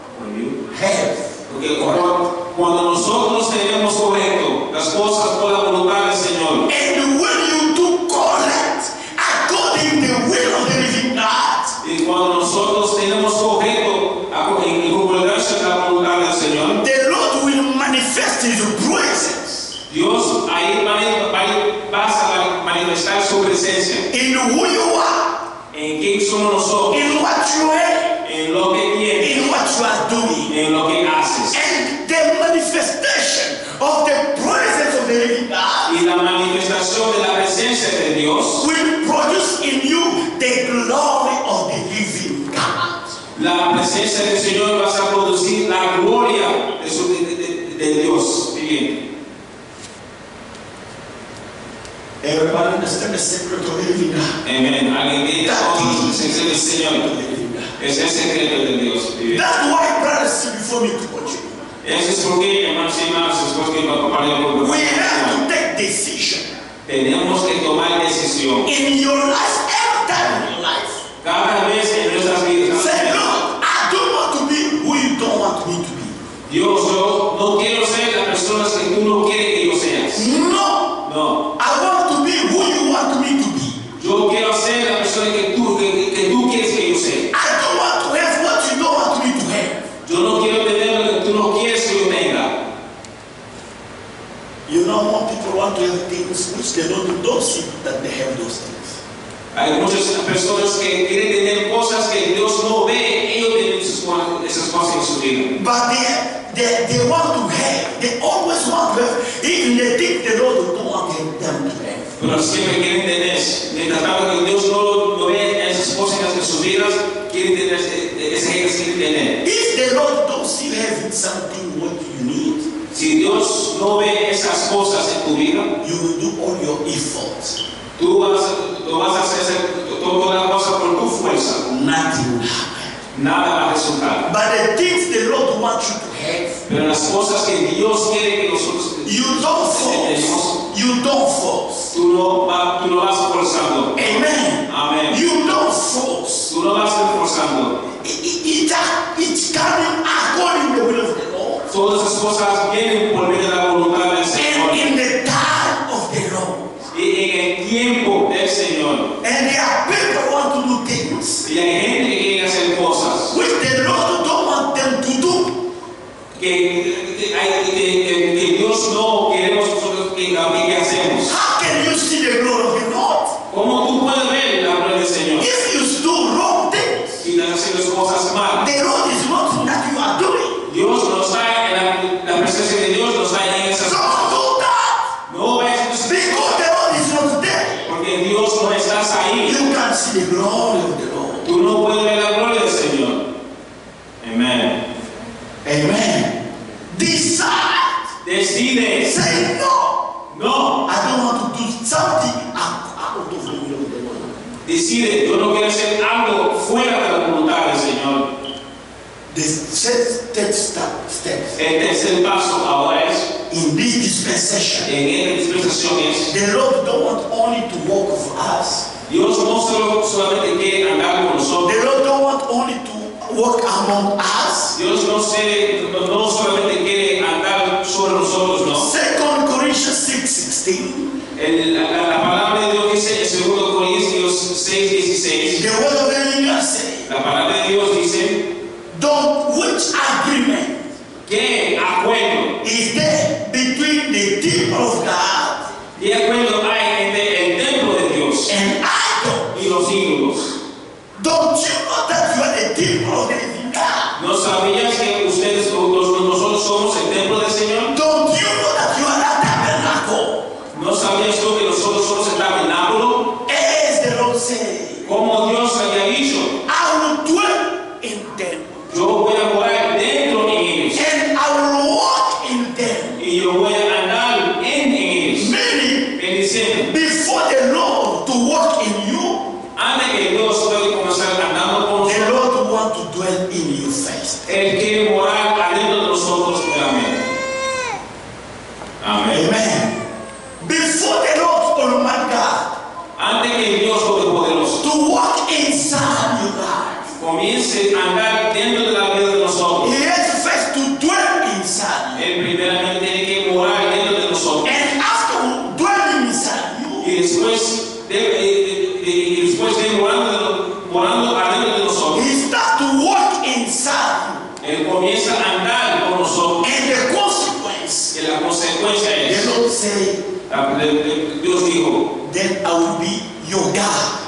S1: have.
S2: Porque cuando, cuando nosotros tenemos correcto las cosas por la voluntad del Señor,
S1: And when you do correct, according to the will of the living God,
S2: y cuando nosotros tenemos correcto en concordancia de la voluntad del Señor,
S1: the Lord will manifest
S2: presencia.
S1: In who you are.
S2: En quién somos nosotros.
S1: In what you are.
S2: En lo que tienes.
S1: In what you are doing.
S2: En lo que haces.
S1: And the manifestation of the presence of the living God.
S2: Y la manifestación de la presencia de Dios
S1: will produce in you the glory of the living God.
S2: La presencia del Señor va a producir la gloria de, su, de, de, de Dios. Bien.
S1: Everybody understand the secret of the living God.
S2: Amen. Alguien que el secreto del Señor. Es el secreto de Dios. Bien.
S1: That's why brothers sit before me to watch you.
S2: Eso es porque, hermanos y hermanas, después que acompañamos
S1: we have to take decision.
S2: Tenemos que tomar decisión.
S1: In your life, every time in your life.
S2: Cada vez en nuestras vidas.
S1: Say, Lord, I don't want to be who you don't want me to be.
S2: Dios, yo no quiero ser las personas que tú no quieres que yo seas.
S1: No.
S2: No.
S1: I want to be who you want me to be.
S2: Yo quiero ser la persona que tú, que, que tú quieres que yo sea.
S1: I don't want to have what you don't want me to have.
S2: Yo no quiero tener lo que tú no quieres que yo tenga.
S1: You know, more people want to have things which they don't, don't see that they have those things.
S2: Hay muchas personas que quieren tener cosas que Dios no ve, ellos tienen esas cosas en su vida.
S1: But they, they, they want to have, they always want to have, even they think the Lord don't want them to have.
S2: Pero siempre quieren tener, mientras tanto que Dios no, no ve esas cosas en sus vidas, quieren tener, esas gente quieren tener.
S1: If the Lord don't see having something what you need,
S2: si Dios no ve esas cosas en tu vida,
S1: you will do all your efforts.
S2: Tú vas, tú vas a hacer toda la cosa por tu fuerza.
S1: Nothing will happen.
S2: Nada va a resultar.
S1: But the things the Lord wants you to have,
S2: pero las cosas que Dios quiere que nosotros
S1: you don't force. You don't force.
S2: Tú no, va, tú no vas forzando.
S1: Amen.
S2: Amen.
S1: You don't force.
S2: Tú no vas forzando.
S1: It, it, it, it's coming according to the will of the Lord.
S2: Todas esas cosas vienen por medio de la voluntad del Señor.
S1: And in the time of the Lord.
S2: Y en el tiempo del Señor.
S1: And there are people who want to do things.
S2: Y hay gente que quiere hacer cosas.
S1: Which the Lord don't want them to do.
S2: Que, que, que, que Dios no queremos nosotros que, que hacemos.
S1: How can you see the glory of the Lord?
S2: ¿Cómo tú puedes ver la gloria del Señor?
S1: If you do wrong things.
S2: Si estás haciendo cosas mal.
S1: The Lord is not that you are doing.
S2: Dios no está en la, la presencia de Dios no está en esas cosas.
S1: Don't do that.
S2: No es
S1: because the Lord is not there.
S2: Porque Dios no estás ahí.
S1: You can see the glory of the Lord.
S2: Tú no puedes ver la gloria del Señor. Amen.
S1: Amen. Decide.
S2: Decide.
S1: Say no.
S2: No.
S1: I don't want to do something out of the will of the Lord.
S2: Decide. Yo no quiero hacer algo fuera de la voluntad del Señor.
S1: The third step, step.
S2: El tercer paso ahora es.
S1: In this dispensation.
S2: En esta dispensación es.
S1: The Lord don't want only to walk with us.
S2: Dios no solo solamente quiere andar con nosotros.
S1: The Lord don't want only to walk among us.
S2: Dios no, se, no, no solamente quiere andar sobre nosotros, no.
S1: Second Corinthians six sixteen.
S2: El, la, la palabra de Dios dice en segundo Corintios seis dieciséis.
S1: The word of the Lord says.
S2: La palabra de Dios dice.
S1: Don't which agreement.
S2: ¿Qué acuerdo
S1: is there between the temple of God?
S2: ¿Qué acuerdo hay entre el templo de Dios
S1: and idols?
S2: Y los ídolos?
S1: Don't you know that you are the temple of the living God?
S2: ¿No sabías que ustedes, nosotros somos el templo del Señor?
S1: Don't you know that you are the tabernacle?
S2: ¿No sabías tú que nosotros somos el tabernáculo?
S1: As the Lord said.
S2: Como Dios había dicho.
S1: I will dwell in them.
S2: Yo voy a morar dentro de ellos.
S1: And I will walk in them.
S2: Y yo voy a andar en ellos.
S1: Meaning,
S2: bendiciendo.
S1: Before the Lord to walk in you,
S2: antes que Dios pueda comenzar andando con nosotros,
S1: the Lord want to dwell in you first.
S2: Él quiere morar adentro de nosotros primeramente. Amén.
S1: Amen. Before the Lord Almighty God,
S2: antes que Dios Todopoderoso,
S1: to walk inside your life,
S2: comience a andar dentro de la vida de nosotros.
S1: He has first to dwell inside you.
S2: Él primeramente tiene que morar dentro de nosotros.
S1: And after dwelling inside you,
S2: y después de, de, de, de, y después de morando, morando adentro de nosotros,
S1: He starts to walk inside you.
S2: Él comienza a andar con nosotros.
S1: And the consequence,
S2: y la consecuencia es,
S1: the Lord say,
S2: Dios dijo,
S1: then I will be your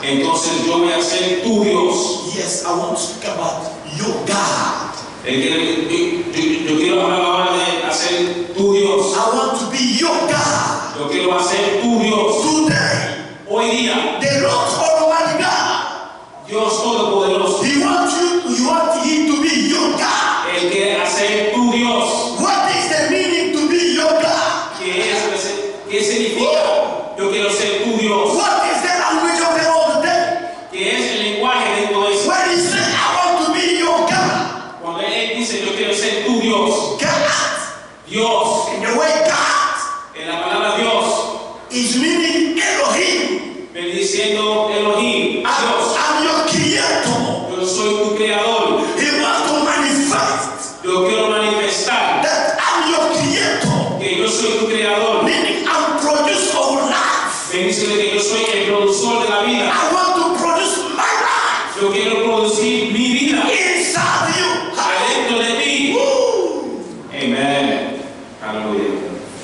S2: entonces yo voy a ser tu Dios.
S1: Yes, I want to speak about your God.
S2: El que, yo, yo, yo quiero hablar ahora de hacer tu Dios.
S1: I want to be your God.
S2: Yo quiero hacer tu Dios.
S1: Today,
S2: hoy día,
S1: the Lord Almighty God,
S2: Dios Todopoderoso,
S1: He wants you, you want Him to be your God.
S2: Él quiere hacer tu Dios.
S1: What is the meaning to be your God?
S2: ¿Qué, es, qué significa? Yo quiero ser tu Dios.
S1: What is the language of the Lord today?
S2: ¿Qué es el lenguaje de todo eso?
S1: When He said, I want to be your God.
S2: Cuando Él dice, yo quiero ser tu Dios.
S1: God.
S2: Dios.
S1: In the way God.
S2: En la palabra Dios.
S1: Is meaning Elohim.
S2: Ven diciendo Elohim. Dios.
S1: I'm your creator.
S2: Yo soy tu creador.
S1: He wants to manifest.
S2: Yo quiero manifestar.
S1: That I'm your creator.
S2: Que yo soy tu creador.
S1: Meaning I'm producer of life.
S2: Ven diciendo que yo soy el productor de la vida.
S1: I want to produce my life.
S2: Yo quiero producir mi vida.
S1: Inside you.
S2: Adentro de ti.
S1: Woo.
S2: Amen. Hallelujah.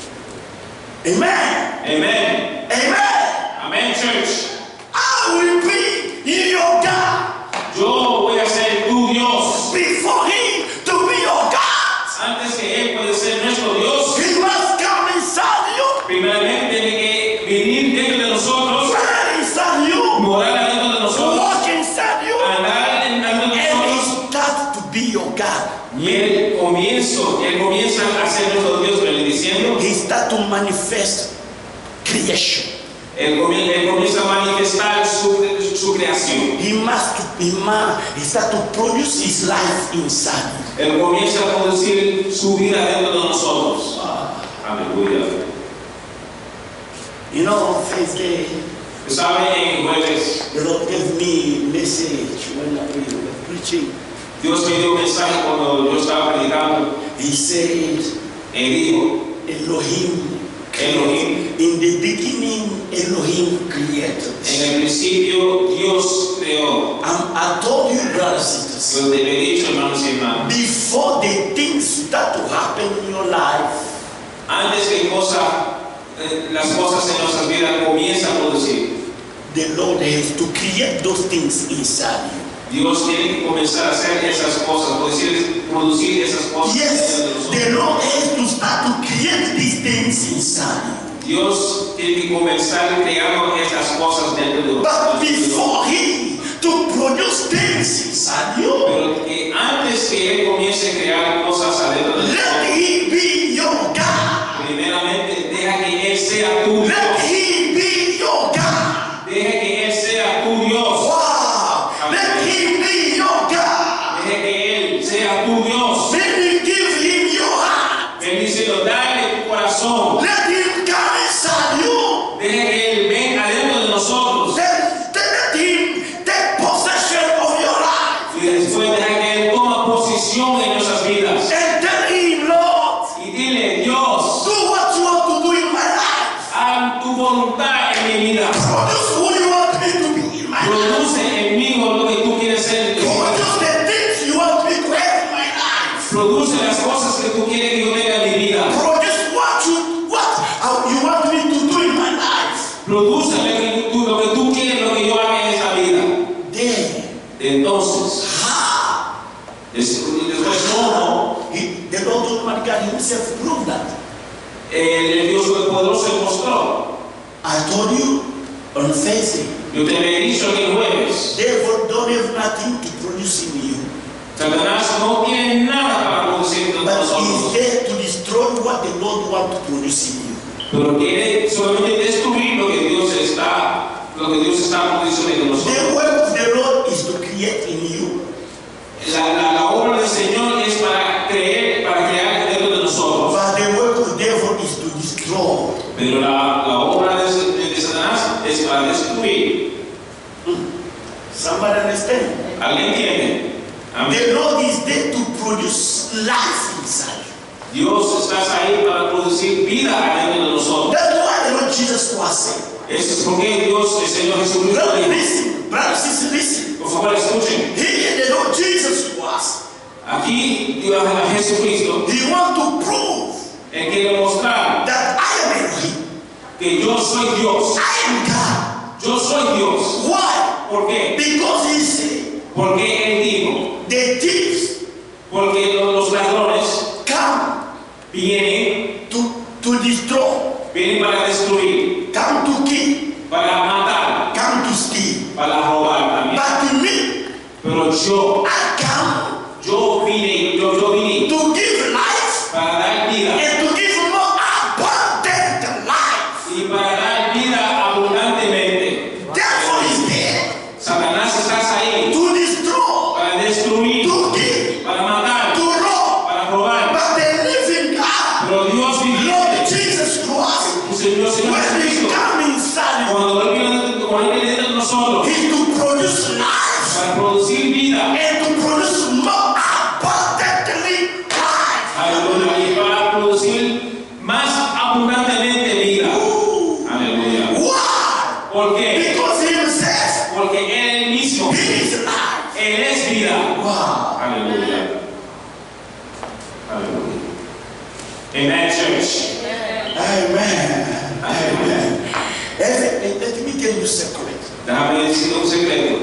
S1: Amen.
S2: Amen.
S1: Amen.
S2: Amen, church.
S1: I will be your God.
S2: Yo voy a ser tu Dios.
S1: Before Him to be your God.
S2: Antes que Él puede ser nuestro Dios,
S1: He must come inside you.
S2: primeramente tiene que venir dentro de nosotros,
S1: Dwell inside you.
S2: morar adentro de nosotros,
S1: Walk inside you.
S2: andar dentro de
S1: And
S2: nosotros.
S1: He start to be your God.
S2: Y Él comienza, Él comienza a ser nuestro Dios, pero diciendo,
S1: He start to manifest creation.
S2: Él comienza, él comienza a manifestar su, su creación.
S1: He must he must he start to produce his life inside.
S2: Él comienza a producir su vida dentro de nosotros. Aleluya.
S1: You know, Thursday,
S2: ¿Sabe? En jueves,
S1: the Lord gave me a message when we were preaching.
S2: Dios me dio un mensaje cuando yo estaba predicando.
S1: He said,
S2: Él dijo,
S1: Elohim.
S2: Elohim.
S1: In the beginning, Elohim created.
S2: En el principio Dios creó.
S1: Um, I told you, brothers and sisters,
S2: Yo te he dicho, hermanos y hermanas,
S1: before the things start to happen in your life,
S2: antes que cosa, eh, las cosas en nuestras vidas comiencen a producir,
S1: the Lord has to create those things inside you.
S2: Dios tiene que comenzar a hacer esas cosas, producir, producir esas cosas.
S1: Yes,
S2: dentro de nosotros.
S1: the Lord has to start to create these things inside you.
S2: Dios tiene que comenzar creando estas cosas dentro de nosotros.
S1: But before Him to produce things inside you,
S2: Pero que antes que Él comience a crear cosas adentro de
S1: let
S2: nosotros,
S1: Him be your God.
S2: primeramente deja que Él sea tu Dios.
S1: Let Him be your God.
S2: Deja que Él sea tu Dios.
S1: Wow. Let Him be your God.
S2: Deja que Él sea tu Dios.
S1: Then you give Him your heart.
S2: Bendícelo, dale tu corazón.
S1: Let Him come inside you.
S2: Deja que Él venga adentro de nosotros.
S1: Then, then let Him take possession of your life.
S2: Y después deja que Él toma posición en nuestras vidas.
S1: And tell Him, Lord,
S2: Y dile, Dios,
S1: do what you want to do in my life.
S2: haz tu voluntad en mi vida.
S1: Produce who you want me to be in my life.
S2: Produce en mí lo que tú quieres ser.
S1: Produce the things you want me to have in my life.
S2: Produce las cosas que tú quieres que yo tenga en mi vida.
S1: Produce what you what uh, you want me to do in my life.
S2: Produce lo que tú, lo que tú quieres, lo que yo haga en esta vida.
S1: Then,
S2: Entonces,
S1: ah,
S2: des- después
S1: no,
S2: no,
S1: no. He, the Lord Almighty God Himself proved that.
S2: el, el Dios Todopoderoso mostró.
S1: I told you on Thursday.
S2: Yo te he dicho que el jueves,
S1: Devil don't have nothing to produce in you,
S2: Satanás no tiene nada para producir en
S1: but he's
S2: nosotros,
S1: there to destroy what the Lord wants to produce in you.
S2: pero quiere solamente destruir lo que Dios está, lo que Dios está produciendo en
S1: The
S2: nosotros.
S1: work of the Lord is to create in you.
S2: La, la, la obra del Señor es para creer, para crear dentro de nosotros,
S1: But the work of the devil is to destroy.
S2: pero la, la obra de, de, de Satanás es para destruir.
S1: Somebody understand?
S2: ¿Alguien entiende? Amén.
S1: The Lord is there to produce life inside you.
S2: Dios está ahí para producir vida adentro de nosotros.
S1: That's why the Lord Jesus was saying.
S2: Eso es porque Dios, el Señor Jesucristo,
S1: Brother,
S2: dijo.
S1: listen, brothers, sisters, listen.
S2: Por favor, escuchen.
S1: Here the Lord Jesus was.
S2: Aquí Dios a Jesucristo,
S1: He wants to prove
S2: Él quiere mostrar
S1: that I am Elohim.
S2: que yo soy Dios.
S1: I am God.
S2: Yo soy Dios.
S1: Why?
S2: ¿Por qué?
S1: Because he said,
S2: Porque él dijo,
S1: the thieves
S2: porque los ladrones
S1: come
S2: vienen,
S1: to, to destroy,
S2: vienen para destruir,
S1: come to kill,
S2: para matar,
S1: come to steal.
S2: para robar también.
S1: But to me,
S2: Pero yo,
S1: I come
S2: yo vine, yo, yo vine
S1: to give life
S2: para dar vida
S1: and to give more abundant life.
S2: y para dar vida abundantemente.
S1: Therefore is there
S2: Satanás está ahí
S1: to destroy,
S2: para destruir,
S1: to kill,
S2: para matar,
S1: to rob.
S2: para robar.
S1: But the living God,
S2: Pero Dios
S1: Lord
S2: viviente,
S1: Jesus Christ,
S2: el Señor Señor
S1: when He
S2: Cristo,
S1: come inside you,
S2: cuando Él viene, cuando Él viene dentro de nosotros
S1: He to produce life
S2: para producir vida,
S1: and to produce more abundantly life.
S2: aleluya, y para producir más abundantemente vida. Aleluya.
S1: Why?
S2: ¿Por qué?
S1: Because He Himself,
S2: Porque Él mismo,
S1: He is life.
S2: Él es vida.
S1: Wow.
S2: Aleluya. Aleluya. Amen, church.
S1: Amen. Amen. Let, let me tell you a secret.
S2: Déjame decirte un secreto.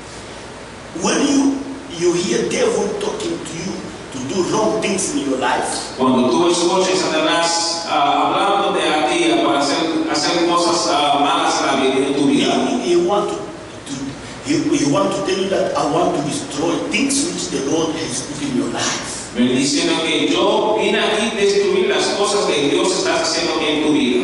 S1: When you you hear devil talking to you to do wrong things in your life,
S2: Cuando tú escuches a Satanás uh, hablándote a ti uh, para hacer, hacer cosas uh, malas en la vida, en tu
S1: he,
S2: vida,
S1: he want to, to he, he want to tell you that I want to destroy things which the Lord has put in your life.
S2: me diciendo que yo vine aquí a destruir las cosas que Dios está haciendo en tu vida.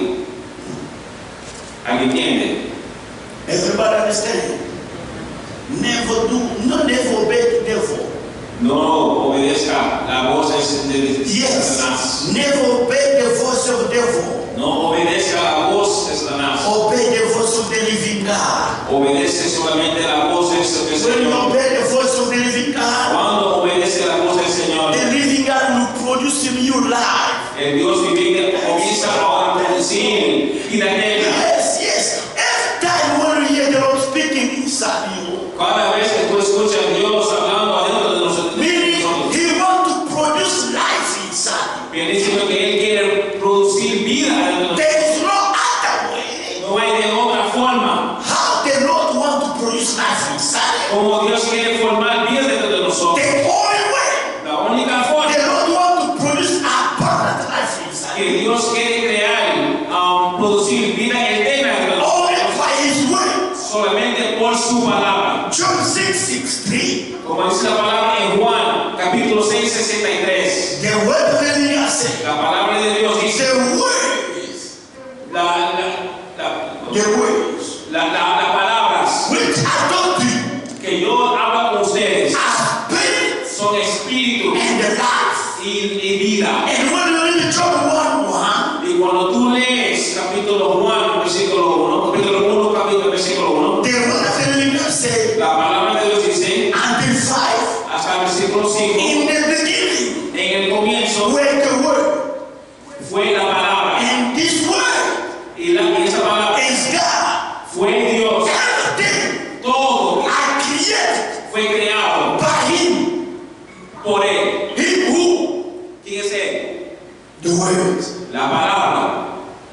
S2: ¿Alguien entiende?
S1: Everybody understand? Never do, not never obey the devil.
S2: No obedezca la voz de
S1: Yes,
S2: Satanás.
S1: never obey the voice of the devil.
S2: No obedezca la voz de Satanás.
S1: Obey the voice of the living God.
S2: Obedece solamente la voz del
S1: When you
S2: Señor.
S1: obey the voice of the living God,
S2: Cuando obedece la voz del Señor,
S1: the living God will produce in you life.
S2: el Dios viviente comienza ahora a producir vida eterna.
S1: Yes, yes. Every time when you hear the Lord speaking inside you,
S2: Cada vez que tú escuchas a Dios hablando adentro de nosotros,
S1: meaning He wants to produce life inside
S2: viene diciendo que Él quiere producir vida adentro
S1: you.
S2: de
S1: There is no other way.
S2: nosotros. No hay de otra forma.
S1: How the Lord wants to produce life inside you.
S2: Como Dios quiere formar vida dentro de nosotros.
S1: The only way
S2: La única forma
S1: the Lord wants to produce abundant life inside
S2: que
S1: you.
S2: Dios quiere crear, um, producir vida eterna dentro de
S1: Only
S2: nosotros,
S1: by His word.
S2: solamente por su palabra.
S1: John six sixty-three.
S2: Como dice la palabra en Juan, capítulo seis, sesenta y tres.
S1: The word of the living God said,
S2: La palabra de Dios dice,
S1: the words,
S2: la, la, la,
S1: the words
S2: la, la, las palabras
S1: which I told you
S2: que yo hablo con ustedes
S1: are spirit
S2: son espíritu
S1: and the life.
S2: y, y vida.
S1: And when you read John one one,
S2: Y cuando tú lees capítulo Juan, versículo uno, capítulo uno, capítulo versículo uno,
S1: the word of the living God said,
S2: la palabra de Dios dice,
S1: until five,
S2: hasta el versículo cinco,
S1: in the beginning,
S2: en el comienzo
S1: where the word,
S2: fue la palabra,
S1: and this word
S2: y, la, y esa palabra
S1: is God.
S2: fue Dios.
S1: Everything
S2: Todo
S1: I created
S2: fue creado
S1: by Him.
S2: por Él.
S1: Him who?
S2: ¿Quién es Él?
S1: The word.
S2: La palabra.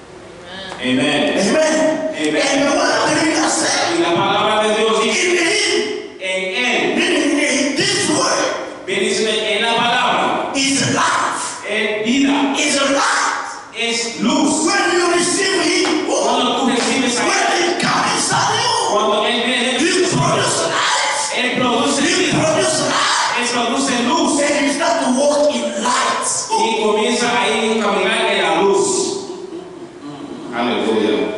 S2: Amén.
S1: Amen.
S2: Amen.
S1: And the word of the living God said,
S2: Y la palabra de Dios dice,
S1: in Him,
S2: en Él,
S1: meaning in this word,
S2: viene diciendo, en la palabra,
S1: is life.
S2: es vida,
S1: Is life.
S2: es luz.
S1: When you receive Him, oh,
S2: Cuando tú recibes a Él,
S1: when He comes inside you,
S2: cuando Él viene dentro de
S1: He
S2: nosotros,
S1: produces life.
S2: Él produce
S1: He
S2: vida,
S1: produces life.
S2: Él produce luz
S1: And you start to walk in light.
S2: y comienza a ir a caminar en la luz. Aleluya.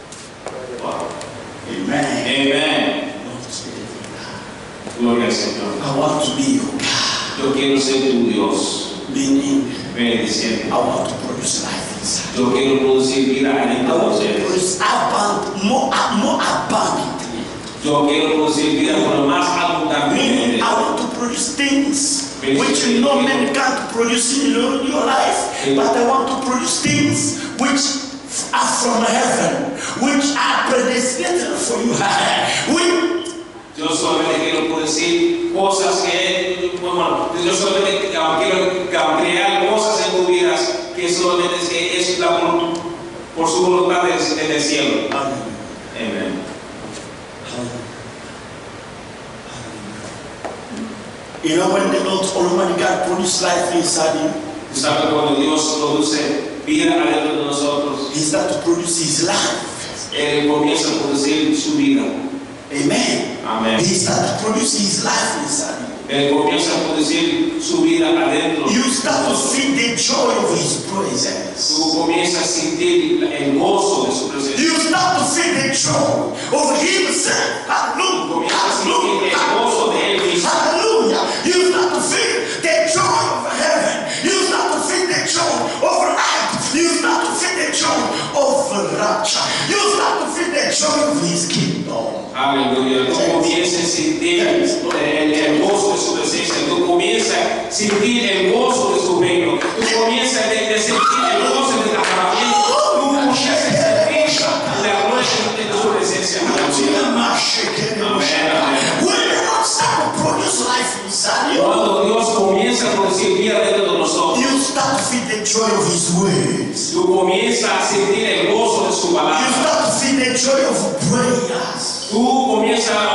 S1: Amen.
S2: Amén. Gloria al Señor.
S1: I want to be your God.
S2: Yo quiero ser tu Dios,
S1: Meaning,
S2: bendiciendo.
S1: I want to produce life inside.
S2: Yo quiero producir vida
S1: I
S2: adentro de
S1: want to
S2: ustedes.
S1: produce abundant, more, more abundantly.
S2: Yo quiero producir vida con lo más
S1: Meaning,
S2: abundantemente.
S1: I want to produce things which no man can't produce in your, your life, but I want to produce things which are from heaven, which are predestinated for you. We,
S2: Yo solamente quiero producir cosas que, bueno, yo solamente quiero crear cosas en tu vida que solamente es, que es la, por, por su voluntad desde el cielo.
S1: Hallelujah.
S2: Amén.
S1: You know, when the Lord Almighty God produces life inside you,
S2: ¿Sabe cuando Dios produce vida adentro de nosotros?
S1: He starts to produce His life.
S2: Él comienza a producir su vida.
S1: Amen.
S2: Amén.
S1: He starts to produce His life inside you.
S2: Él comienza a producir su vida adentro.
S1: You start to feel the joy of His presence.
S2: Tú comienzas a sentir el gozo de su presencia.
S1: You start to feel the joy of Himself. Hallelujah.
S2: Comienzas a sentir el gozo de Él mismo.
S1: Hallelujah. You start to feel the joy of heaven. You start to feel the joy of life. You start to feel the joy of rapture. You start to feel the joy of His kingdom.
S2: Aleluya. Tú comienzas a sentir el, el gozo de su presencia. Tú comienzas a sentir el gozo de su reino. Tú comienzas a sentir el gozo de la familia. Tú comienzas a sentir la gloria de su presencia. Cuando Dios comienza a producir vida dentro de nosotros,
S1: you start to feel the joy of His words.
S2: tú comienzas a sentir el gozo de su
S1: You
S2: palabra.
S1: start to feel the joy of prayers.
S2: Tú comienzas a,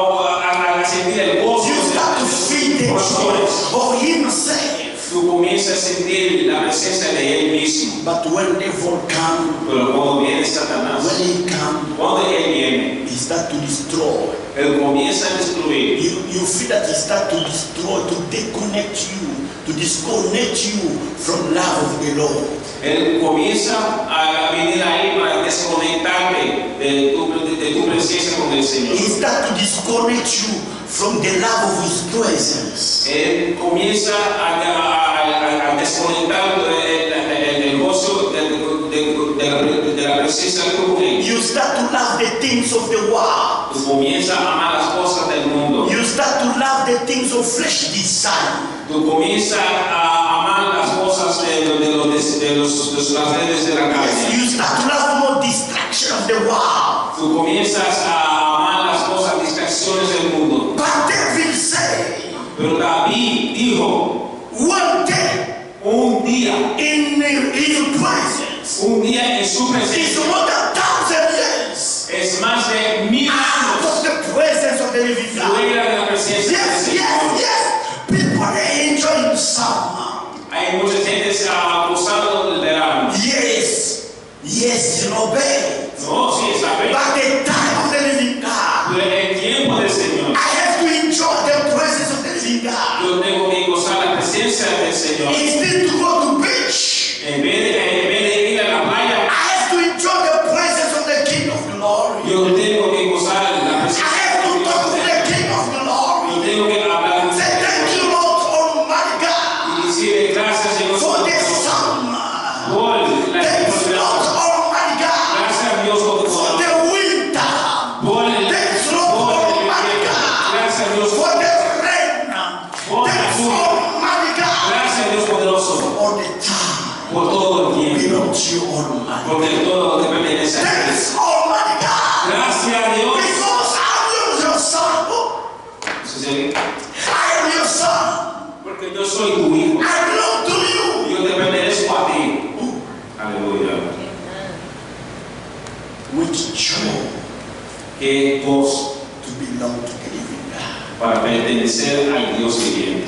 S2: a, a sentir el gozo
S1: You start to
S2: de
S1: feel the
S2: sus
S1: joy
S2: oraciones.
S1: of Himself.
S2: Tú comienzas a sentir la presencia de Él mismo.
S1: But when devil comes,
S2: Pero cuando viene Satanás,
S1: when he comes,
S2: cuando Él viene,
S1: he starts to destroy.
S2: Él comienza a destruir.
S1: You, you feel that he starts to destroy, to disconnect you, to disconnect you from love of the Lord.
S2: Él comienza a venir ahí para desconectarte de tu, de, de tu presencia con el Señor.
S1: He starts to disconnect you from the love of His presence.
S2: Él comienza a, a, a, a desconectar el, el, el gozo de, de, de, la, de la presencia de tu Rey.
S1: You start to love the things of the world.
S2: Tú comienzas a amar las cosas del mundo.
S1: You start to love the things of flesh desire.
S2: Tú comienzas a amar las cosas de, de, de, los, de, los, de los placeres de la
S1: Yes,
S2: carne.
S1: you start to love more distraction of the world.
S2: Tú comienzas a amar las cosas, distracciones del mundo.
S1: But David said,
S2: Pero David dijo,
S1: one day
S2: un día,
S1: in His presence
S2: un día en su
S1: is
S2: presencia
S1: more than thousand years
S2: es más de mil
S1: out
S2: años
S1: of the presence of the living God.
S2: fuera de la presencia del
S1: Yes,
S2: Señor.
S1: yes, yes. People they enjoy summer.
S2: Hay mucha gente gozando del verano.
S1: Yes, yes, you know, babe.
S2: No, sí, está bien.
S1: But the time of the living God,
S2: Pero el tiempo del Señor,
S1: I have to enjoy the presence of the living God.
S2: yo tengo que gozar la presencia del Señor.
S1: Instead to go to beach,
S2: En vez de, en vez de ir a la playa,
S1: I have to enjoy the presence of the King of Glory.
S2: yo tengo que gozar la
S1: I
S2: presencia
S1: have to talk to the King of Glory.
S2: Yo tengo que hablar
S1: Say thank you, Lord Almighty God,
S2: y decirle gracias, Señor,
S1: for
S2: por
S1: the
S2: todo.
S1: summer.
S2: Por la
S1: Thank you, Lord Almighty God,
S2: gracias a Dios por
S1: for
S2: todo.
S1: the winter.
S2: Por el
S1: Thanks, Lord
S2: por el
S1: Almighty God,
S2: gracias a Dios
S1: for
S2: por
S1: the rain. Thanks, Almighty God,
S2: gracias a Dios poderoso
S1: all the time.
S2: por todo el tiempo.
S1: Belong to you, Almighty.
S2: Porque todo te pertenece a ti.
S1: Thanks, Almighty God,
S2: Gracias a Dios.
S1: because I am your son.
S2: Sí,
S1: I am your son.
S2: porque yo soy tu hijo.
S1: I belong to you.
S2: Yo te pertenezco a ti. Aleluya.
S1: With joy
S2: Que gozo
S1: to belong to the living God.
S2: para pertenecer al Dios viviente.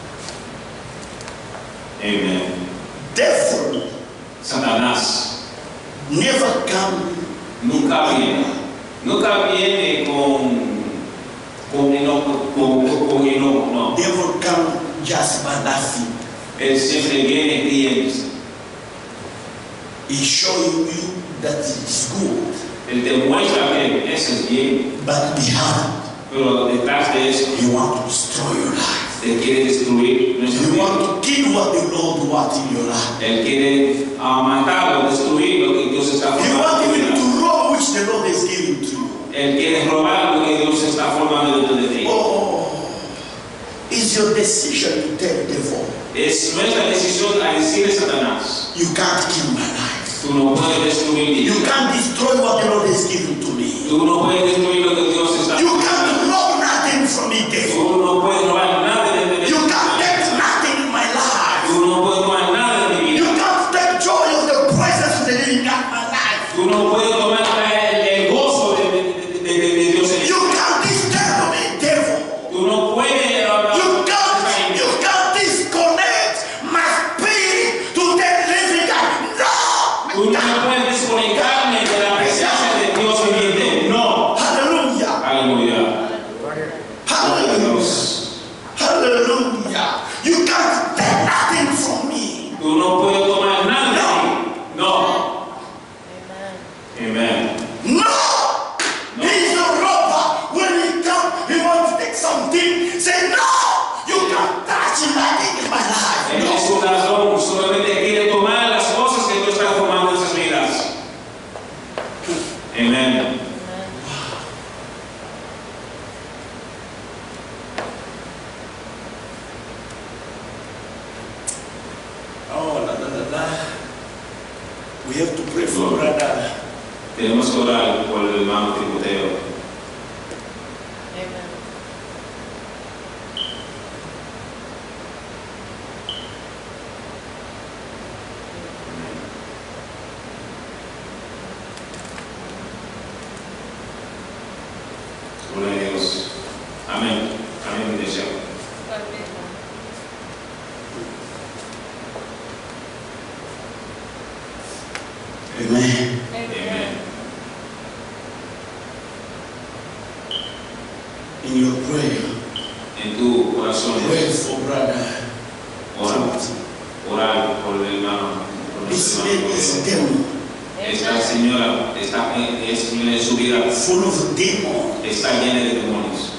S2: Amén.
S1: Devil
S2: Satanás
S1: never come.
S2: nunca viene, nunca viene con con enojo, con, con, con enojo, no.
S1: Devil come just by laughing.
S2: Él siempre viene riéndose.
S1: He show you that it's good,
S2: Él te muestra que eso es bien,
S1: but behind
S2: pero detrás de eso
S1: he want to destroy your life.
S2: te quiere destruir nuestra
S1: You
S2: vida.
S1: want to kill what the Lord wants in your life.
S2: Él quiere uh, matar o destruir lo que Dios está
S1: You want
S2: formando.
S1: even to rob which the Lord is giving to you.
S2: Él quiere robar lo que Dios está formando dentro de ti.
S1: Oh, it's your decision to tell the devil,
S2: Es nuestra decisión a decirle a Satanás,
S1: you can't kill my life.
S2: tú no puedes destruir mi
S1: You
S2: vida.
S1: can't destroy what the Lord is giving to me.
S2: Tú no puedes destruir lo que Dios está
S1: You
S2: formando.
S1: can't rob nothing from me, devil.
S2: Tú no puedes robar nada de mi
S1: You
S2: vida.
S1: can't take nothing in my life.
S2: Tú no puedes tomar nada de mi
S1: You
S2: vida.
S1: can't take joy of the presence of the living God in my life.
S2: Tú no puedes tomar el, el gozo de, de, de, de, de Dios en ti.
S1: You can't disturb me, devil.
S2: Tú no puedes hablar.
S1: You can't
S2: Amen.
S1: Oh, la, la, la, la. We have to pray for brother.
S2: Tenemos que orar por el hermano Timoteo.
S5: Amen.
S2: Gloria a Dios. Amén. Amén, mi deseo.
S1: Amen.
S2: Amen.
S1: In your prayer,
S2: En tu corazón,
S1: pray for brother.
S2: ora, orar por el hermano. Por
S1: This
S2: nuestro
S1: man
S2: hermano
S1: is
S2: Timoteo.
S1: demon,
S2: Esta señora está en, es, en su vida
S1: full of demon,
S2: está llena de demonios.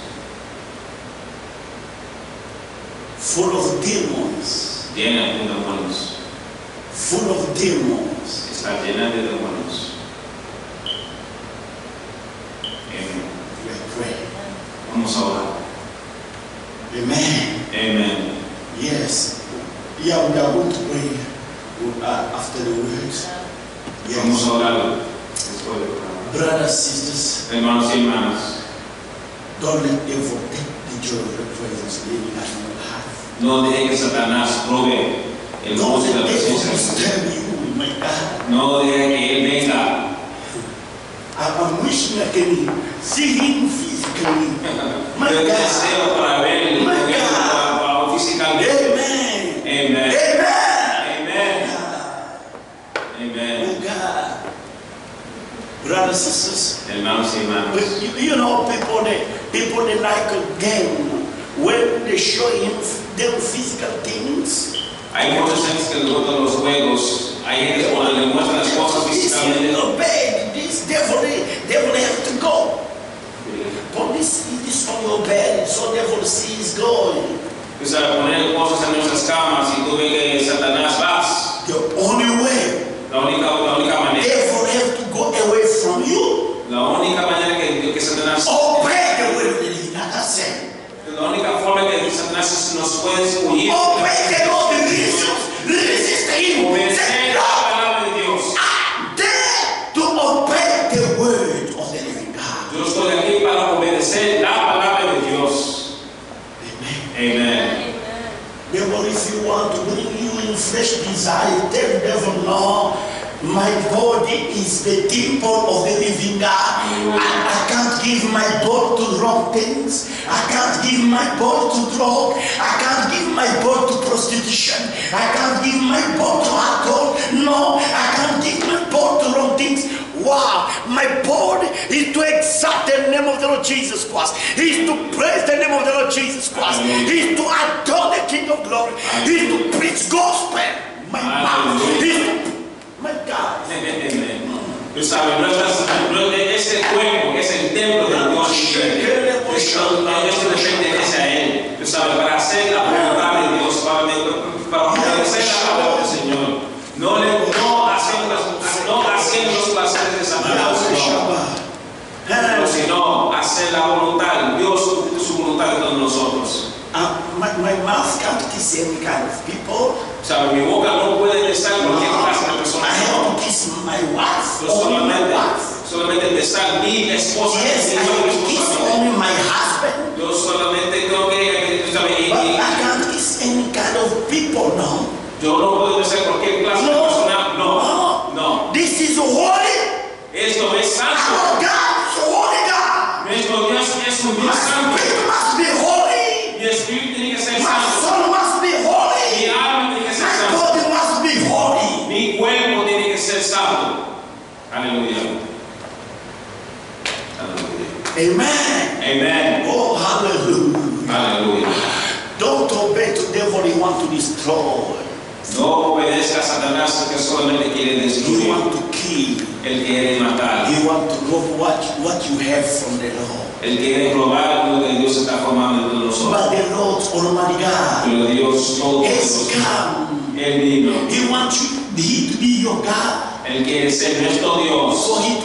S1: full of demons,
S2: Llena de demonios.
S1: full of demons.
S2: Está llena de demonios. Amén.
S1: We are praying.
S2: Vamos a orar.
S1: Amen.
S2: Amen.
S1: Yes. Yeah, we are going to pray uh, after the words.
S2: Vamos a
S1: Yes.
S2: orar después de orar.
S1: Brothers, sisters,
S2: Hermanos y hermanas,
S1: don't let devil take the joy of the presence living at your heart.
S2: no deje que Satanás robe el
S1: Don't
S2: gozo de la
S1: let devil
S2: presencia de Dios.
S1: disturb you, my God.
S2: No deje que Él venga.
S1: I'm wishing I can see him physically. My
S2: Yo
S1: God.
S2: deseo para verlo,
S1: My
S2: verlo
S1: God.
S2: para- para físicamente.
S1: Amen.
S2: Amen.
S1: Amen.
S2: Amen. Amen.
S1: Oh God. Brothers, sisters,
S2: Hermanos y hermanas,
S1: but you, you know, people they people they like a game when they show him them physical things.
S2: hay muchas gentes que les gustan los juegos. Hay gente cuando le muestran las cosas
S1: This in
S2: físicamente.
S1: your bed, this devil, they, devil they have to go. Put this, this on your bed so devil sees going.
S2: Pues al poner cosas en nuestras camas y tú ves que Satanás vas,
S1: The only way
S2: la única, la única manera,
S1: devil have to go away from you.
S2: la única manera que, que Satanás,
S1: Obey the word of the living. That's it.
S2: la única forma que Satanás nos puede huir,
S1: Obey the Lord the resist. Resist him. Say,
S2: obedecer la
S1: no,
S2: palabra de Dios.
S1: I dare to obey the word of the living God.
S2: Yo estoy aquí para obedecer la palabra de Dios.
S1: Amen.
S2: Amen.
S1: Devil, if you want to bring you in fresh desire, tell the devil, no, my body is the temple of the living God. I, I can't give my body to wrong things. I can't give my body to drug. I can't give my body to prostitution. I can't give my body to alcohol. No, I can't give my body to wrong things. Wow, my body is to exalt the name of the Lord Jesus Christ. Is to praise the name of the Lord Jesus Christ. Is to adore the King of Glory. Is to preach gospel. My mouth is to, my God.
S2: Amen. Tú sabes, nuestras, ese cuerpo es el templo de Dios. Esto, esto le pertenece a Él. Tú sabes, para hacer la voluntad de Dios, para, para obedecer la palabra del Señor. No, le, no, haciendo, no haciendo los placeres de Satanás, no, sino hacer la voluntad, Dios, su voluntad de todos nosotros.
S1: Uh, my, my mouth can't kiss any kind of people.
S2: ¿Sabes? Mi boca no puede besar cualquier clase de
S1: I
S2: personas.
S1: have to kiss my wife.
S2: Yo
S1: Only my
S2: solamente,
S1: wife.
S2: solamente besar mi esposa.
S1: Yes, I
S2: mi
S1: have to kiss
S2: esposa.
S1: only my husband.
S2: Yo solamente creo que, tú sabes, y-
S1: But
S2: y-
S1: I can't kiss any kind of people, no.
S2: yo no puedo besar cualquier clase de
S1: No.
S2: persona. No, no.
S1: This is holy.
S2: Esto es santo.
S1: Our God is a holy God.
S2: Nuestro Dios es un
S1: My
S2: Dios santo.
S1: spirit must be holy.
S2: Mi espíritu tiene que ser
S1: My
S2: santo.
S1: soul must be
S2: Mi
S1: holy.
S2: alma tiene que ser
S1: My
S2: santo.
S1: body must be holy.
S2: Mi cuerpo tiene que ser santo. Aleluya. Aleluya.
S1: Amen.
S2: Amen.
S1: Oh, hallelujah.
S2: Aleluya.
S1: Don't obey to the devil, he want to destroy.
S2: No obedezca a Satanás que solamente quiere
S1: He
S2: destruir.
S1: want to kill.
S2: Él quiere matar.
S1: He want to rob what, what you have from the Lord.
S2: Él quiere probar lo que Dios está formando en nosotros.
S1: But the Lord Almighty God
S2: Pero Dios todo
S1: has come.
S2: Él vino.
S1: He wants you, he to be your God.
S2: Él quiere ser nuestro Dios.
S1: For he to produce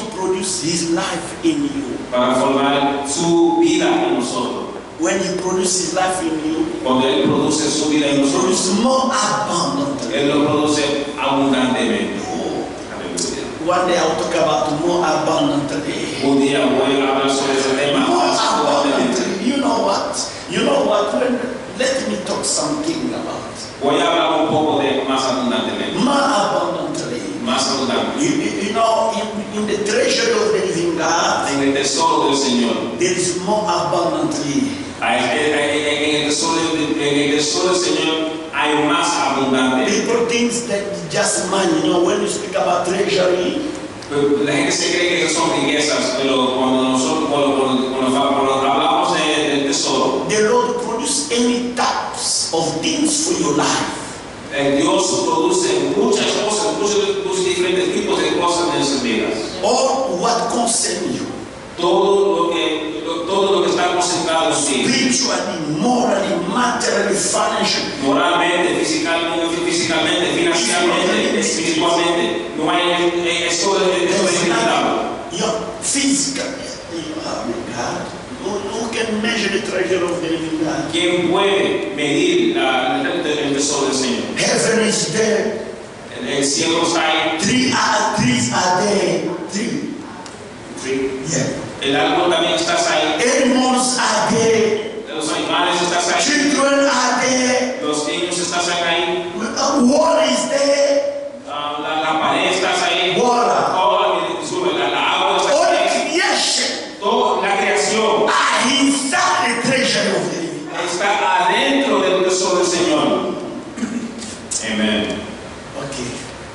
S1: produce His life in you.
S2: Para formar su vida en nosotros.
S1: When He produces His life in you,
S2: Cuando Él produce su vida en
S1: He
S2: nosotros,
S1: produces more abundantly.
S2: Él lo produce abundantemente.
S1: Oh.
S2: Aleluya.
S1: One day I'll talk about more abundantly.
S2: Un día voy a hablar sobre ese tema
S1: More
S2: más abundantemente.
S1: abundantly. You know what? You know what? When, let me talk something about
S2: Voy a hablar un poco de más abundantemente.
S1: more abundantly.
S2: Más abundante.
S1: You, you know, in, in the treasury of the living God,
S2: En el tesoro del Señor.
S1: there is more abundantly.
S2: En el tesoro del, en el tesoro del Señor hay más abundante.
S1: People think that just money. You know, when you speak about treasury,
S2: La gente se cree que son riquezas, pero cuando nosotros cuando, cuando, cuando, cuando hablamos de- del tesoro,
S1: the Lord produce any types of things for your life.
S2: eh, Dios produce muchas cosas, muchos, muchos diferentes tipos de cosas en nuestras vidas.
S1: All what concern you,
S2: Todo lo que, lo- todo lo que está concentrado en ti,
S1: spiritually, morally, materially, financially.
S2: moralmente, fisicalmente, físicamente, financieramente, espiritualmente, no hay, eh, es todo, es todo ilimitado.
S1: Your physical, oh my God, who, who can measure the treasure of the living God?
S2: ¿Quién puede medir la- el, el tesoro del Señor?
S1: Heaven is there.
S2: El, el cielo está ahí,
S1: Three are, trees are there. Three. Yeah.
S2: el árbol también está ahí,
S1: Animals are there.
S2: los animales están ahí,
S1: Children are there.
S2: los niños están ahí,
S1: Uh, Water is there.
S2: ah, la, la pared está ahí,
S1: Water.
S2: toda la, disculpe, la, la agua está
S1: All
S2: ahí,
S1: creation
S2: toda la creación
S1: are inside the treasure of the living God.
S2: está adentro del tesoro del Señor. Amén.
S1: Okay.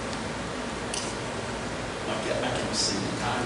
S1: Okay, I can see the time.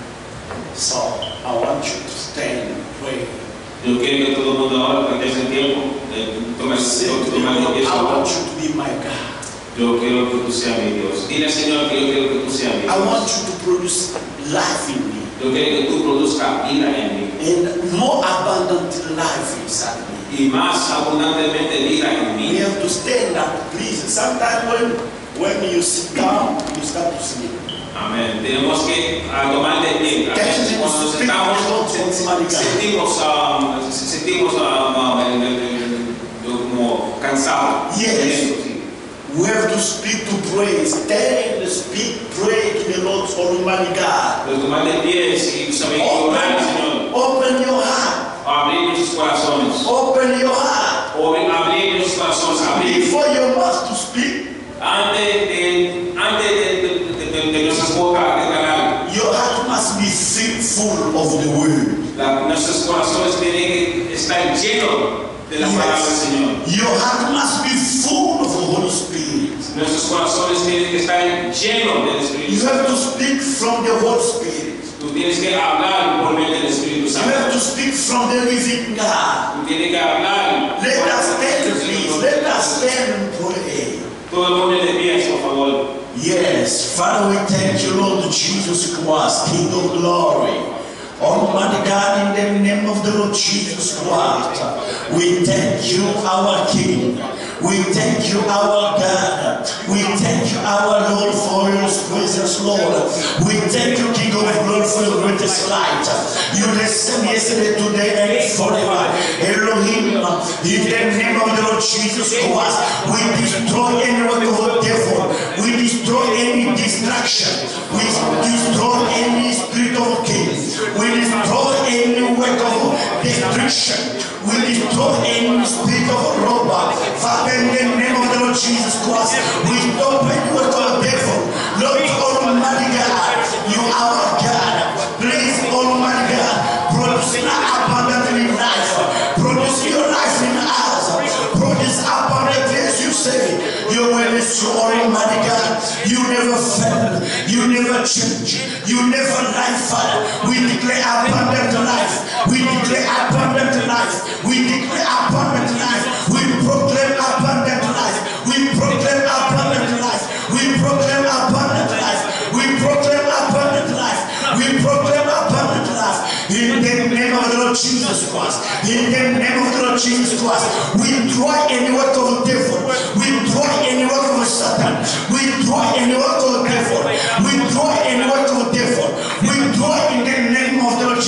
S1: So I want you to stand and pray.
S2: Yo quiero que todo el mundo ahora, porque es el tiempo, eh, tome
S1: Say to the
S2: tome
S1: Lord,
S2: el
S1: I want
S2: tiempo.
S1: you to be my God.
S2: Yo quiero que tú seas mi Dios. Dile al Señor que yo quiero que tú seas mi
S1: I want
S2: Dios.
S1: you to produce life in me
S2: Yo quiero que tú produzcas vida en mí.
S1: and more abundant life inside me.
S2: Y más abundantemente vida en
S1: We
S2: mí.
S1: have to stand up, please. Sometimes when when you sit down, you start to sleep.
S2: Amén. Tenemos que ah, tomar de pie. A veces cuando nos sentamos, sen- sentimos, ah, sentimos ah, ah, el- el- el- el- como cansados.
S1: Yes.
S2: Eso, sí.
S1: We have to speak to pray. Stand and speak, pray to the Lord Almighty God.
S2: Pero tomar de pie y saber que orar al Señor.
S1: Open, open your heart.
S2: Abrir nuestros corazones.
S1: Open your heart.
S2: O abrir nuestros corazones. Abrir.
S1: Before your mouth to speak,
S2: Antes de, antes de, de, de, de, de nuestras bocas declarar,
S1: your heart must be filled full of the word.
S2: la, nuestros corazones tienen que estar llenos de la palabra del Señor.
S1: Your heart must be full of the Holy Spirit.
S2: Nuestros corazones tienen que estar llenos del Espíritu
S1: You have
S2: Santo.
S1: to speak from the Holy Spirit.
S2: Tú tienes que hablar por medio del Espíritu
S1: You have
S2: Santo.
S1: to speak from the living God.
S2: Tú tienes que hablar.
S1: Let us stand, please. Let us stand and pray.
S2: Todo el mundo de pie, por favor.
S1: Yes, Father, we thank you, Lord Jesus Christ, King of glory. Almighty God, in the name of the Lord Jesus Christ, we thank you, our King. We thank you, our God. We thank you, our Lord, for your presence, Lord. We thank you, King of glory, for your greatest light. You the same yesterday, today, and forever. Elohim, in the name of the Lord Jesus Christ, we destroy any work of the devil. We destroy any distraction. We destroy any spirit of kings. We destroy any work of destruction. We destroy any spirit of robber. Father, in the name of the Lord Jesus Christ, we stop any work of the devil. Lord Almighty God, you are our God. Please, Almighty God, produce abundantly life. Produce your life in us. Produce abundantly, as you say. Your will is true, Almighty God. You never fail. You never change. You never lie, Father. We declare abundant life. We declare abundant life. We declare abundant life. We proclaim abundant life. We proclaim abundant life. We proclaim abundant life. We proclaim abundant life. We proclaim abundant life. In the name of the Lord Jesus Christ. In the name of the Lord Jesus Christ. We destroy any work of the devil. We destroy any work of Satan. We destroy any work of the devil. We destroy any work of the devil. We destroy in the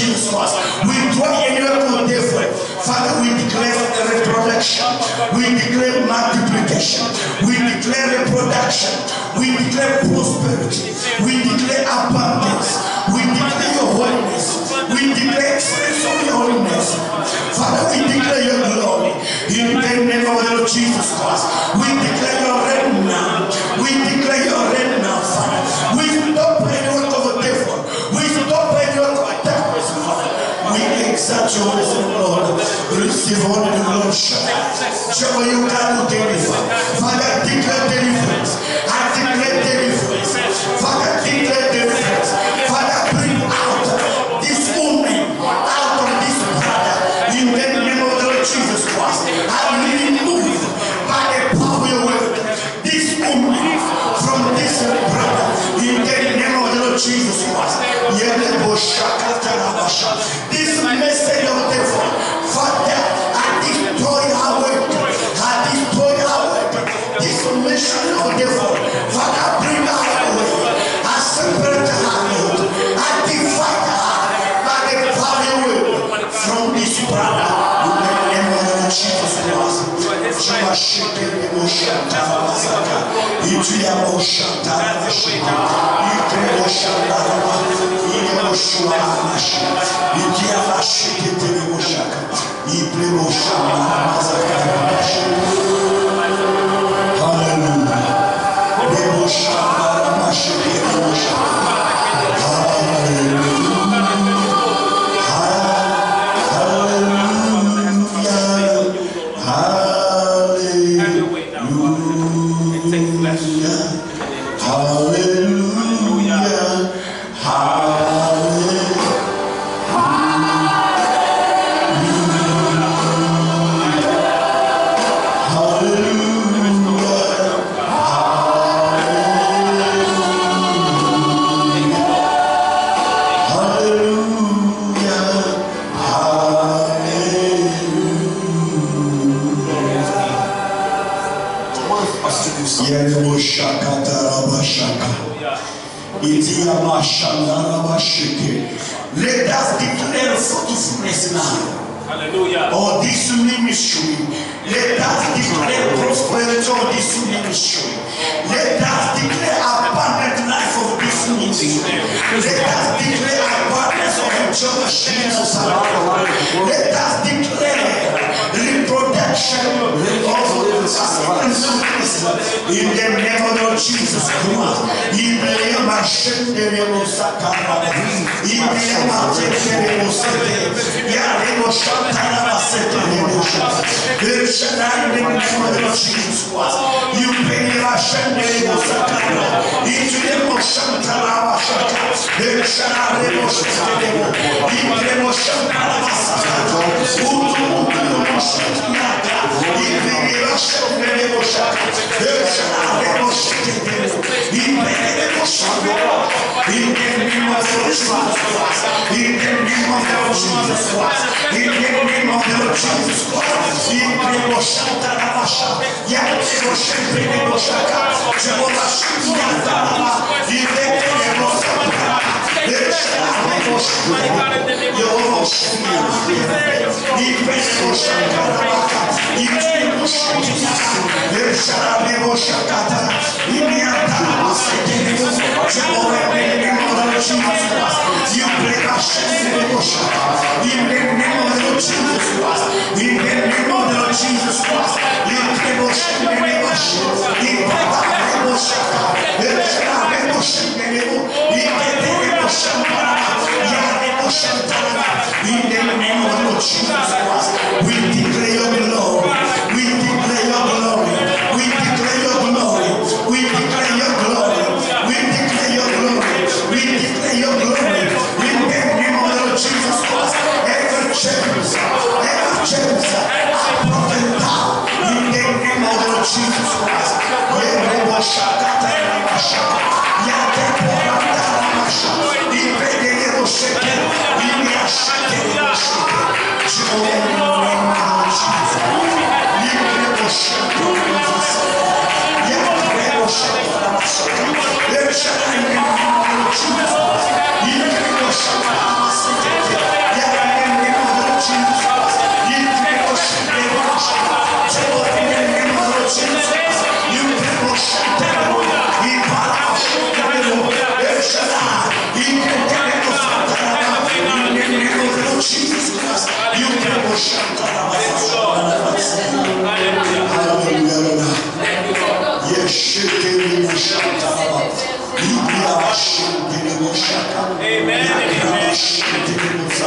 S1: Jesus Christ. We draw any of different. Father, we declare reproduction. We declare multiplication. We declare reproduction. We declare prosperity. We declare abundance. We declare your holiness. We declare express of your holiness. Father, we declare your glory. In the name of the Lord Jesus Christ. We declare your reign now. We declare your reign now, Father. We stop any work of the devil. We stop any work of darkness, Father. We exalt your name, Lord. Receive all the glory. Show you can deliver. Father, declare deliverance. I declare deliverance. Father, declare deliverance. Father, bring out this woman out of this brother in the name of the Lord Jesus Christ. I really move by the power of your word this woman from this brother in the name of the Lord Jesus Christ. This message of the Father, I destroy her work. I destroy her work. This mission of the Father, bring her away. I separate her, Lord. I divide her by the power of your word from this brother in the name of the Lord Jesus Christ. Shimashike Moshanta Masaka. Ituya Moshanta Mashika. Ite Moshanta Mashika. Ite Moshua Mashika. Ite Mashike Ite Moshaka. Ite Moshanta Masaka Mashika. Hallelujah. Ite Moshanta Mashika Ite Moshaka. Hallelujah. Let us declare fruitfulness now. Hallelujah. Oh, this ministry. Let us declare prosperity of this ministry. Let us declare abundant life of this ministry. Let us declare abundance of joy. Let us declare reproduction of in the name of Lord Jesus Christ. In the name of Shendere Sakara. In the name of Shendere Sete. Yaremo Shantara Basete Nemosha. There shall I in the name of Lord Jesus Christ. You pay a Shendere Sakara. Into the Moshantara Bashaka. There shall I remo Shendere. In the Moshantara Basaka. Utu Utu Moshantara. In the Shendere Moshaka. There shall I remo Shendere. In the name of Shendere. In the name of Jesus Christ. In the name of the Lord Jesus Christ. In the name of the Lord Jesus Christ. In the name of Shantara Basha. Yahweh Shendere Moshaka. Jehovah Shantara. In the name of Shantara. There shall I remo Shendere. Jehovah Shantara. In the name of Shantara. In the name of Shantara. There shall I remo Shantara. In the name of Shantara. Jehovah in the name of the Lord Jesus Christ. You bring us in the motion. In the name of the Lord Jesus Christ. In the name of the Lord Jesus Christ. You bring us in the motion. In the motion. There shall I remo Shendere. In the motion. In the name of the Lord Jesus Christ. We declare your glory. We declare your glory. We declare your glory. We declare your glory. We declare your glory. We declare your glory. In the name of the Lord Jesus Christ. Every chains, every chains are broken down. In the name of the Lord Jesus Christ. Jehovah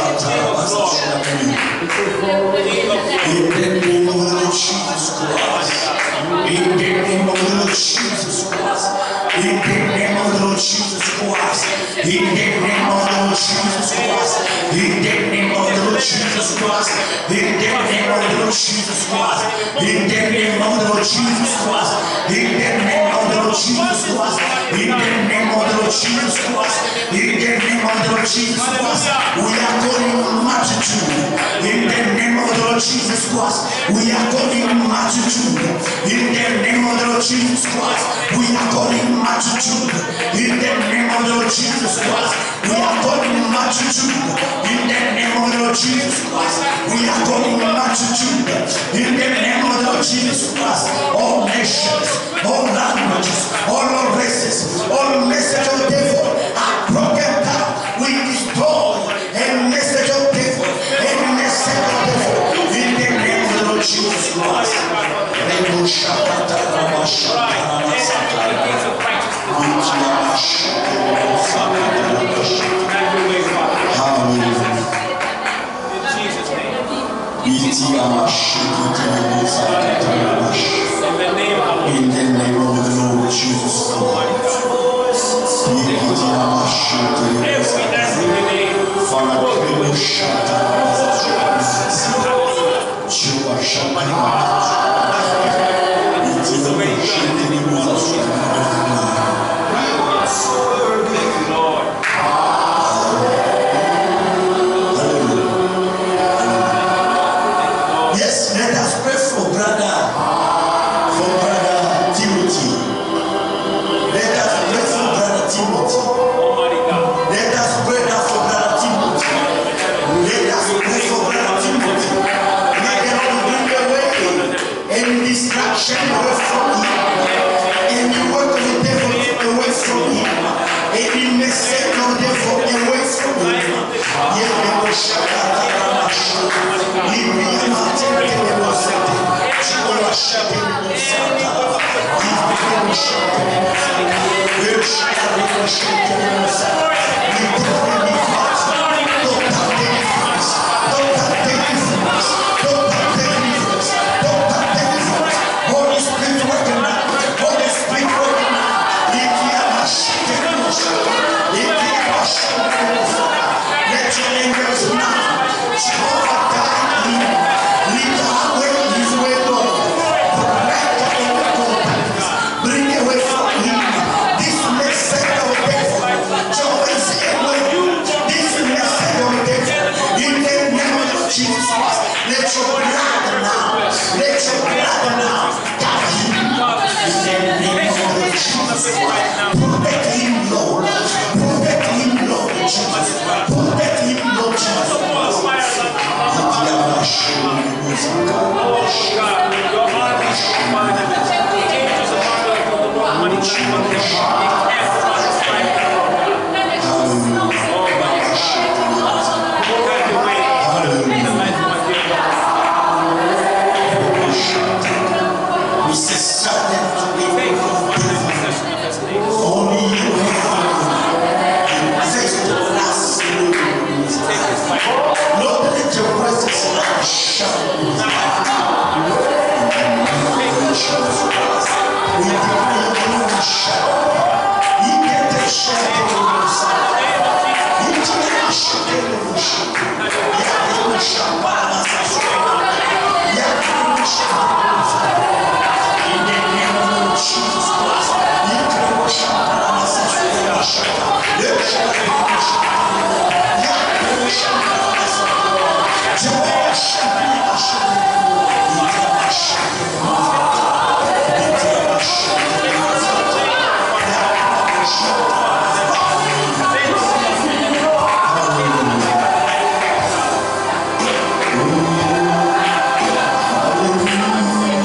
S1: Hallelujah.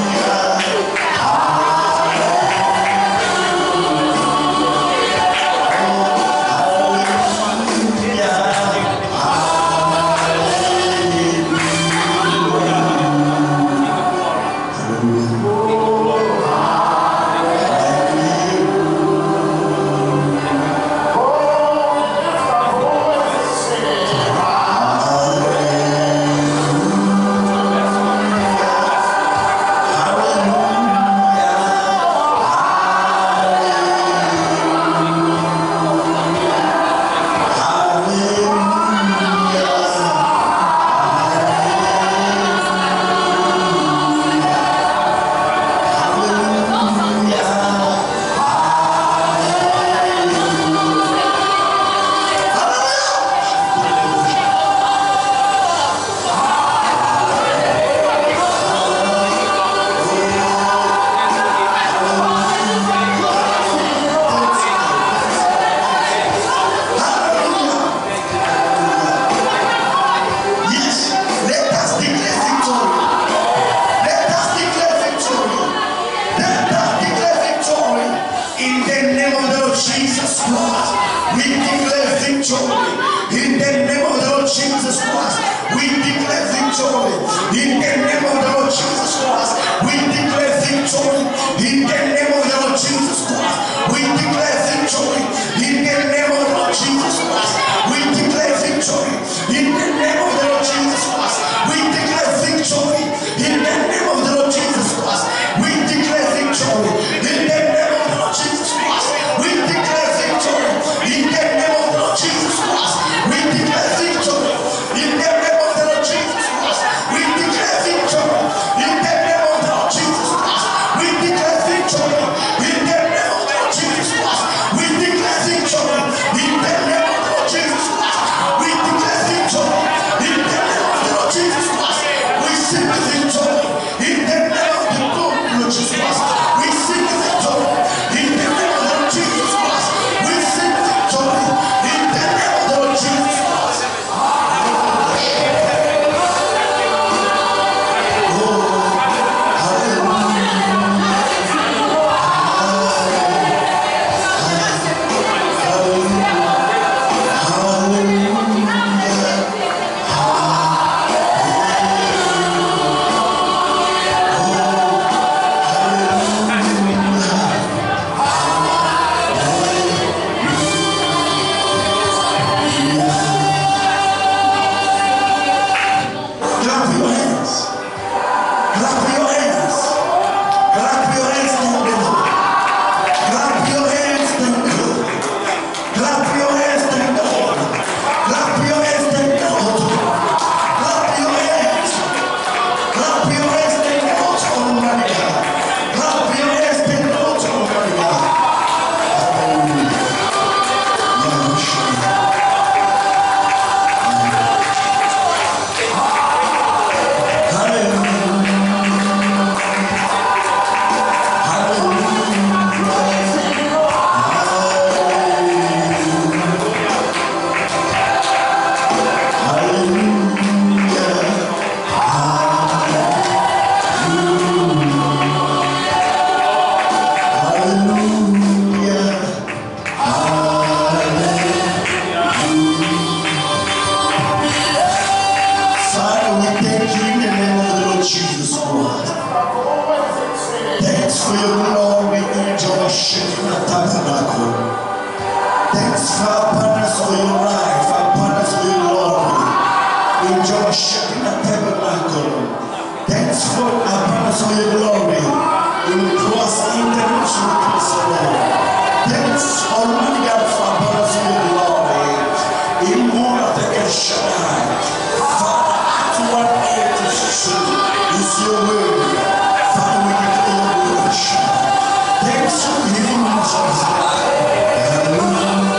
S1: enjoy shaking the tabernacle. Henceforth, upon us all your glory, we will cross international Christendom. Thanks, Almighty God, for upon us all your glory. In more of the El Shaddai. Father, Act one eighty-two is your word. Father, we declare your worship. Thanks for healing Jesus. Hallelujah.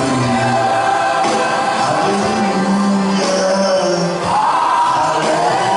S1: Hallelujah.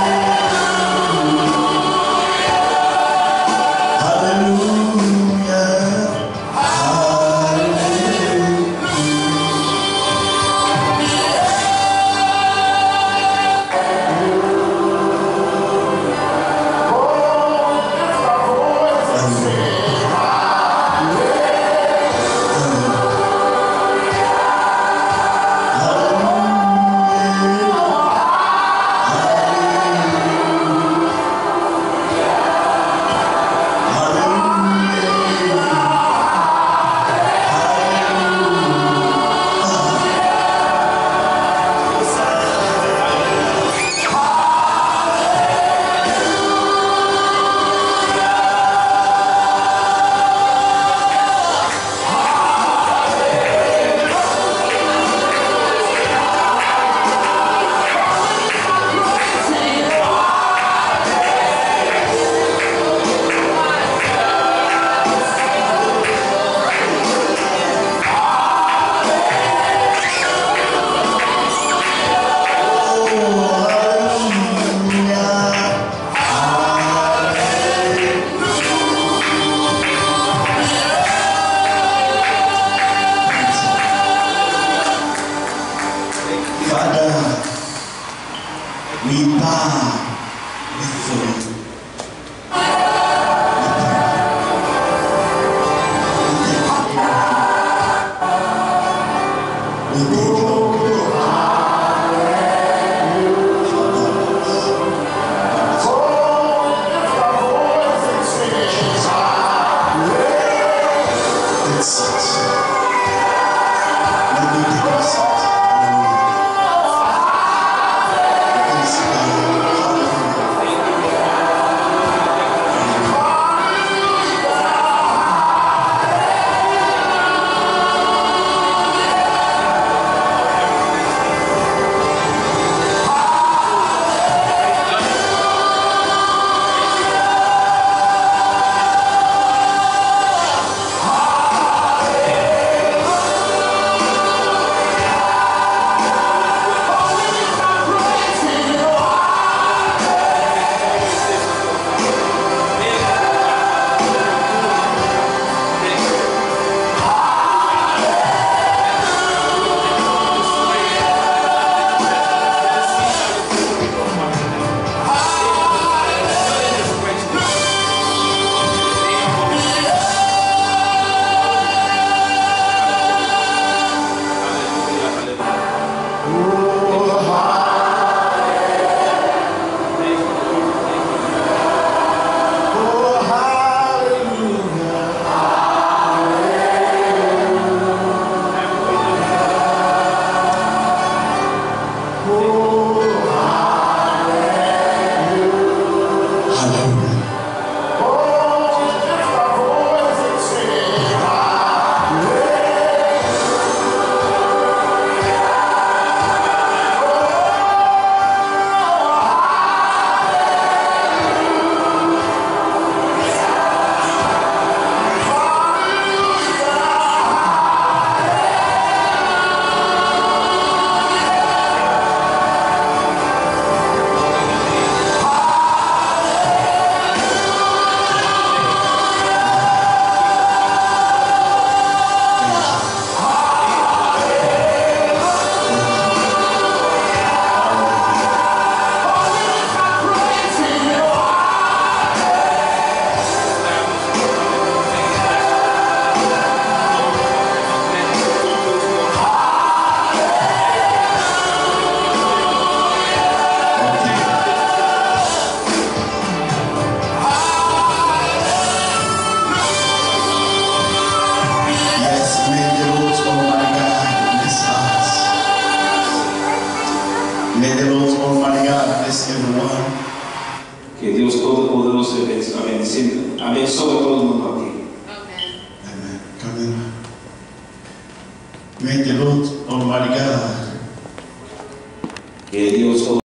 S1: bless everyone.
S2: Que Dios Todopoderoso bendiga, bendiga sobre todo el mundo aquí.
S1: Amen. Come in. May the Lord Almighty God
S2: Que Dios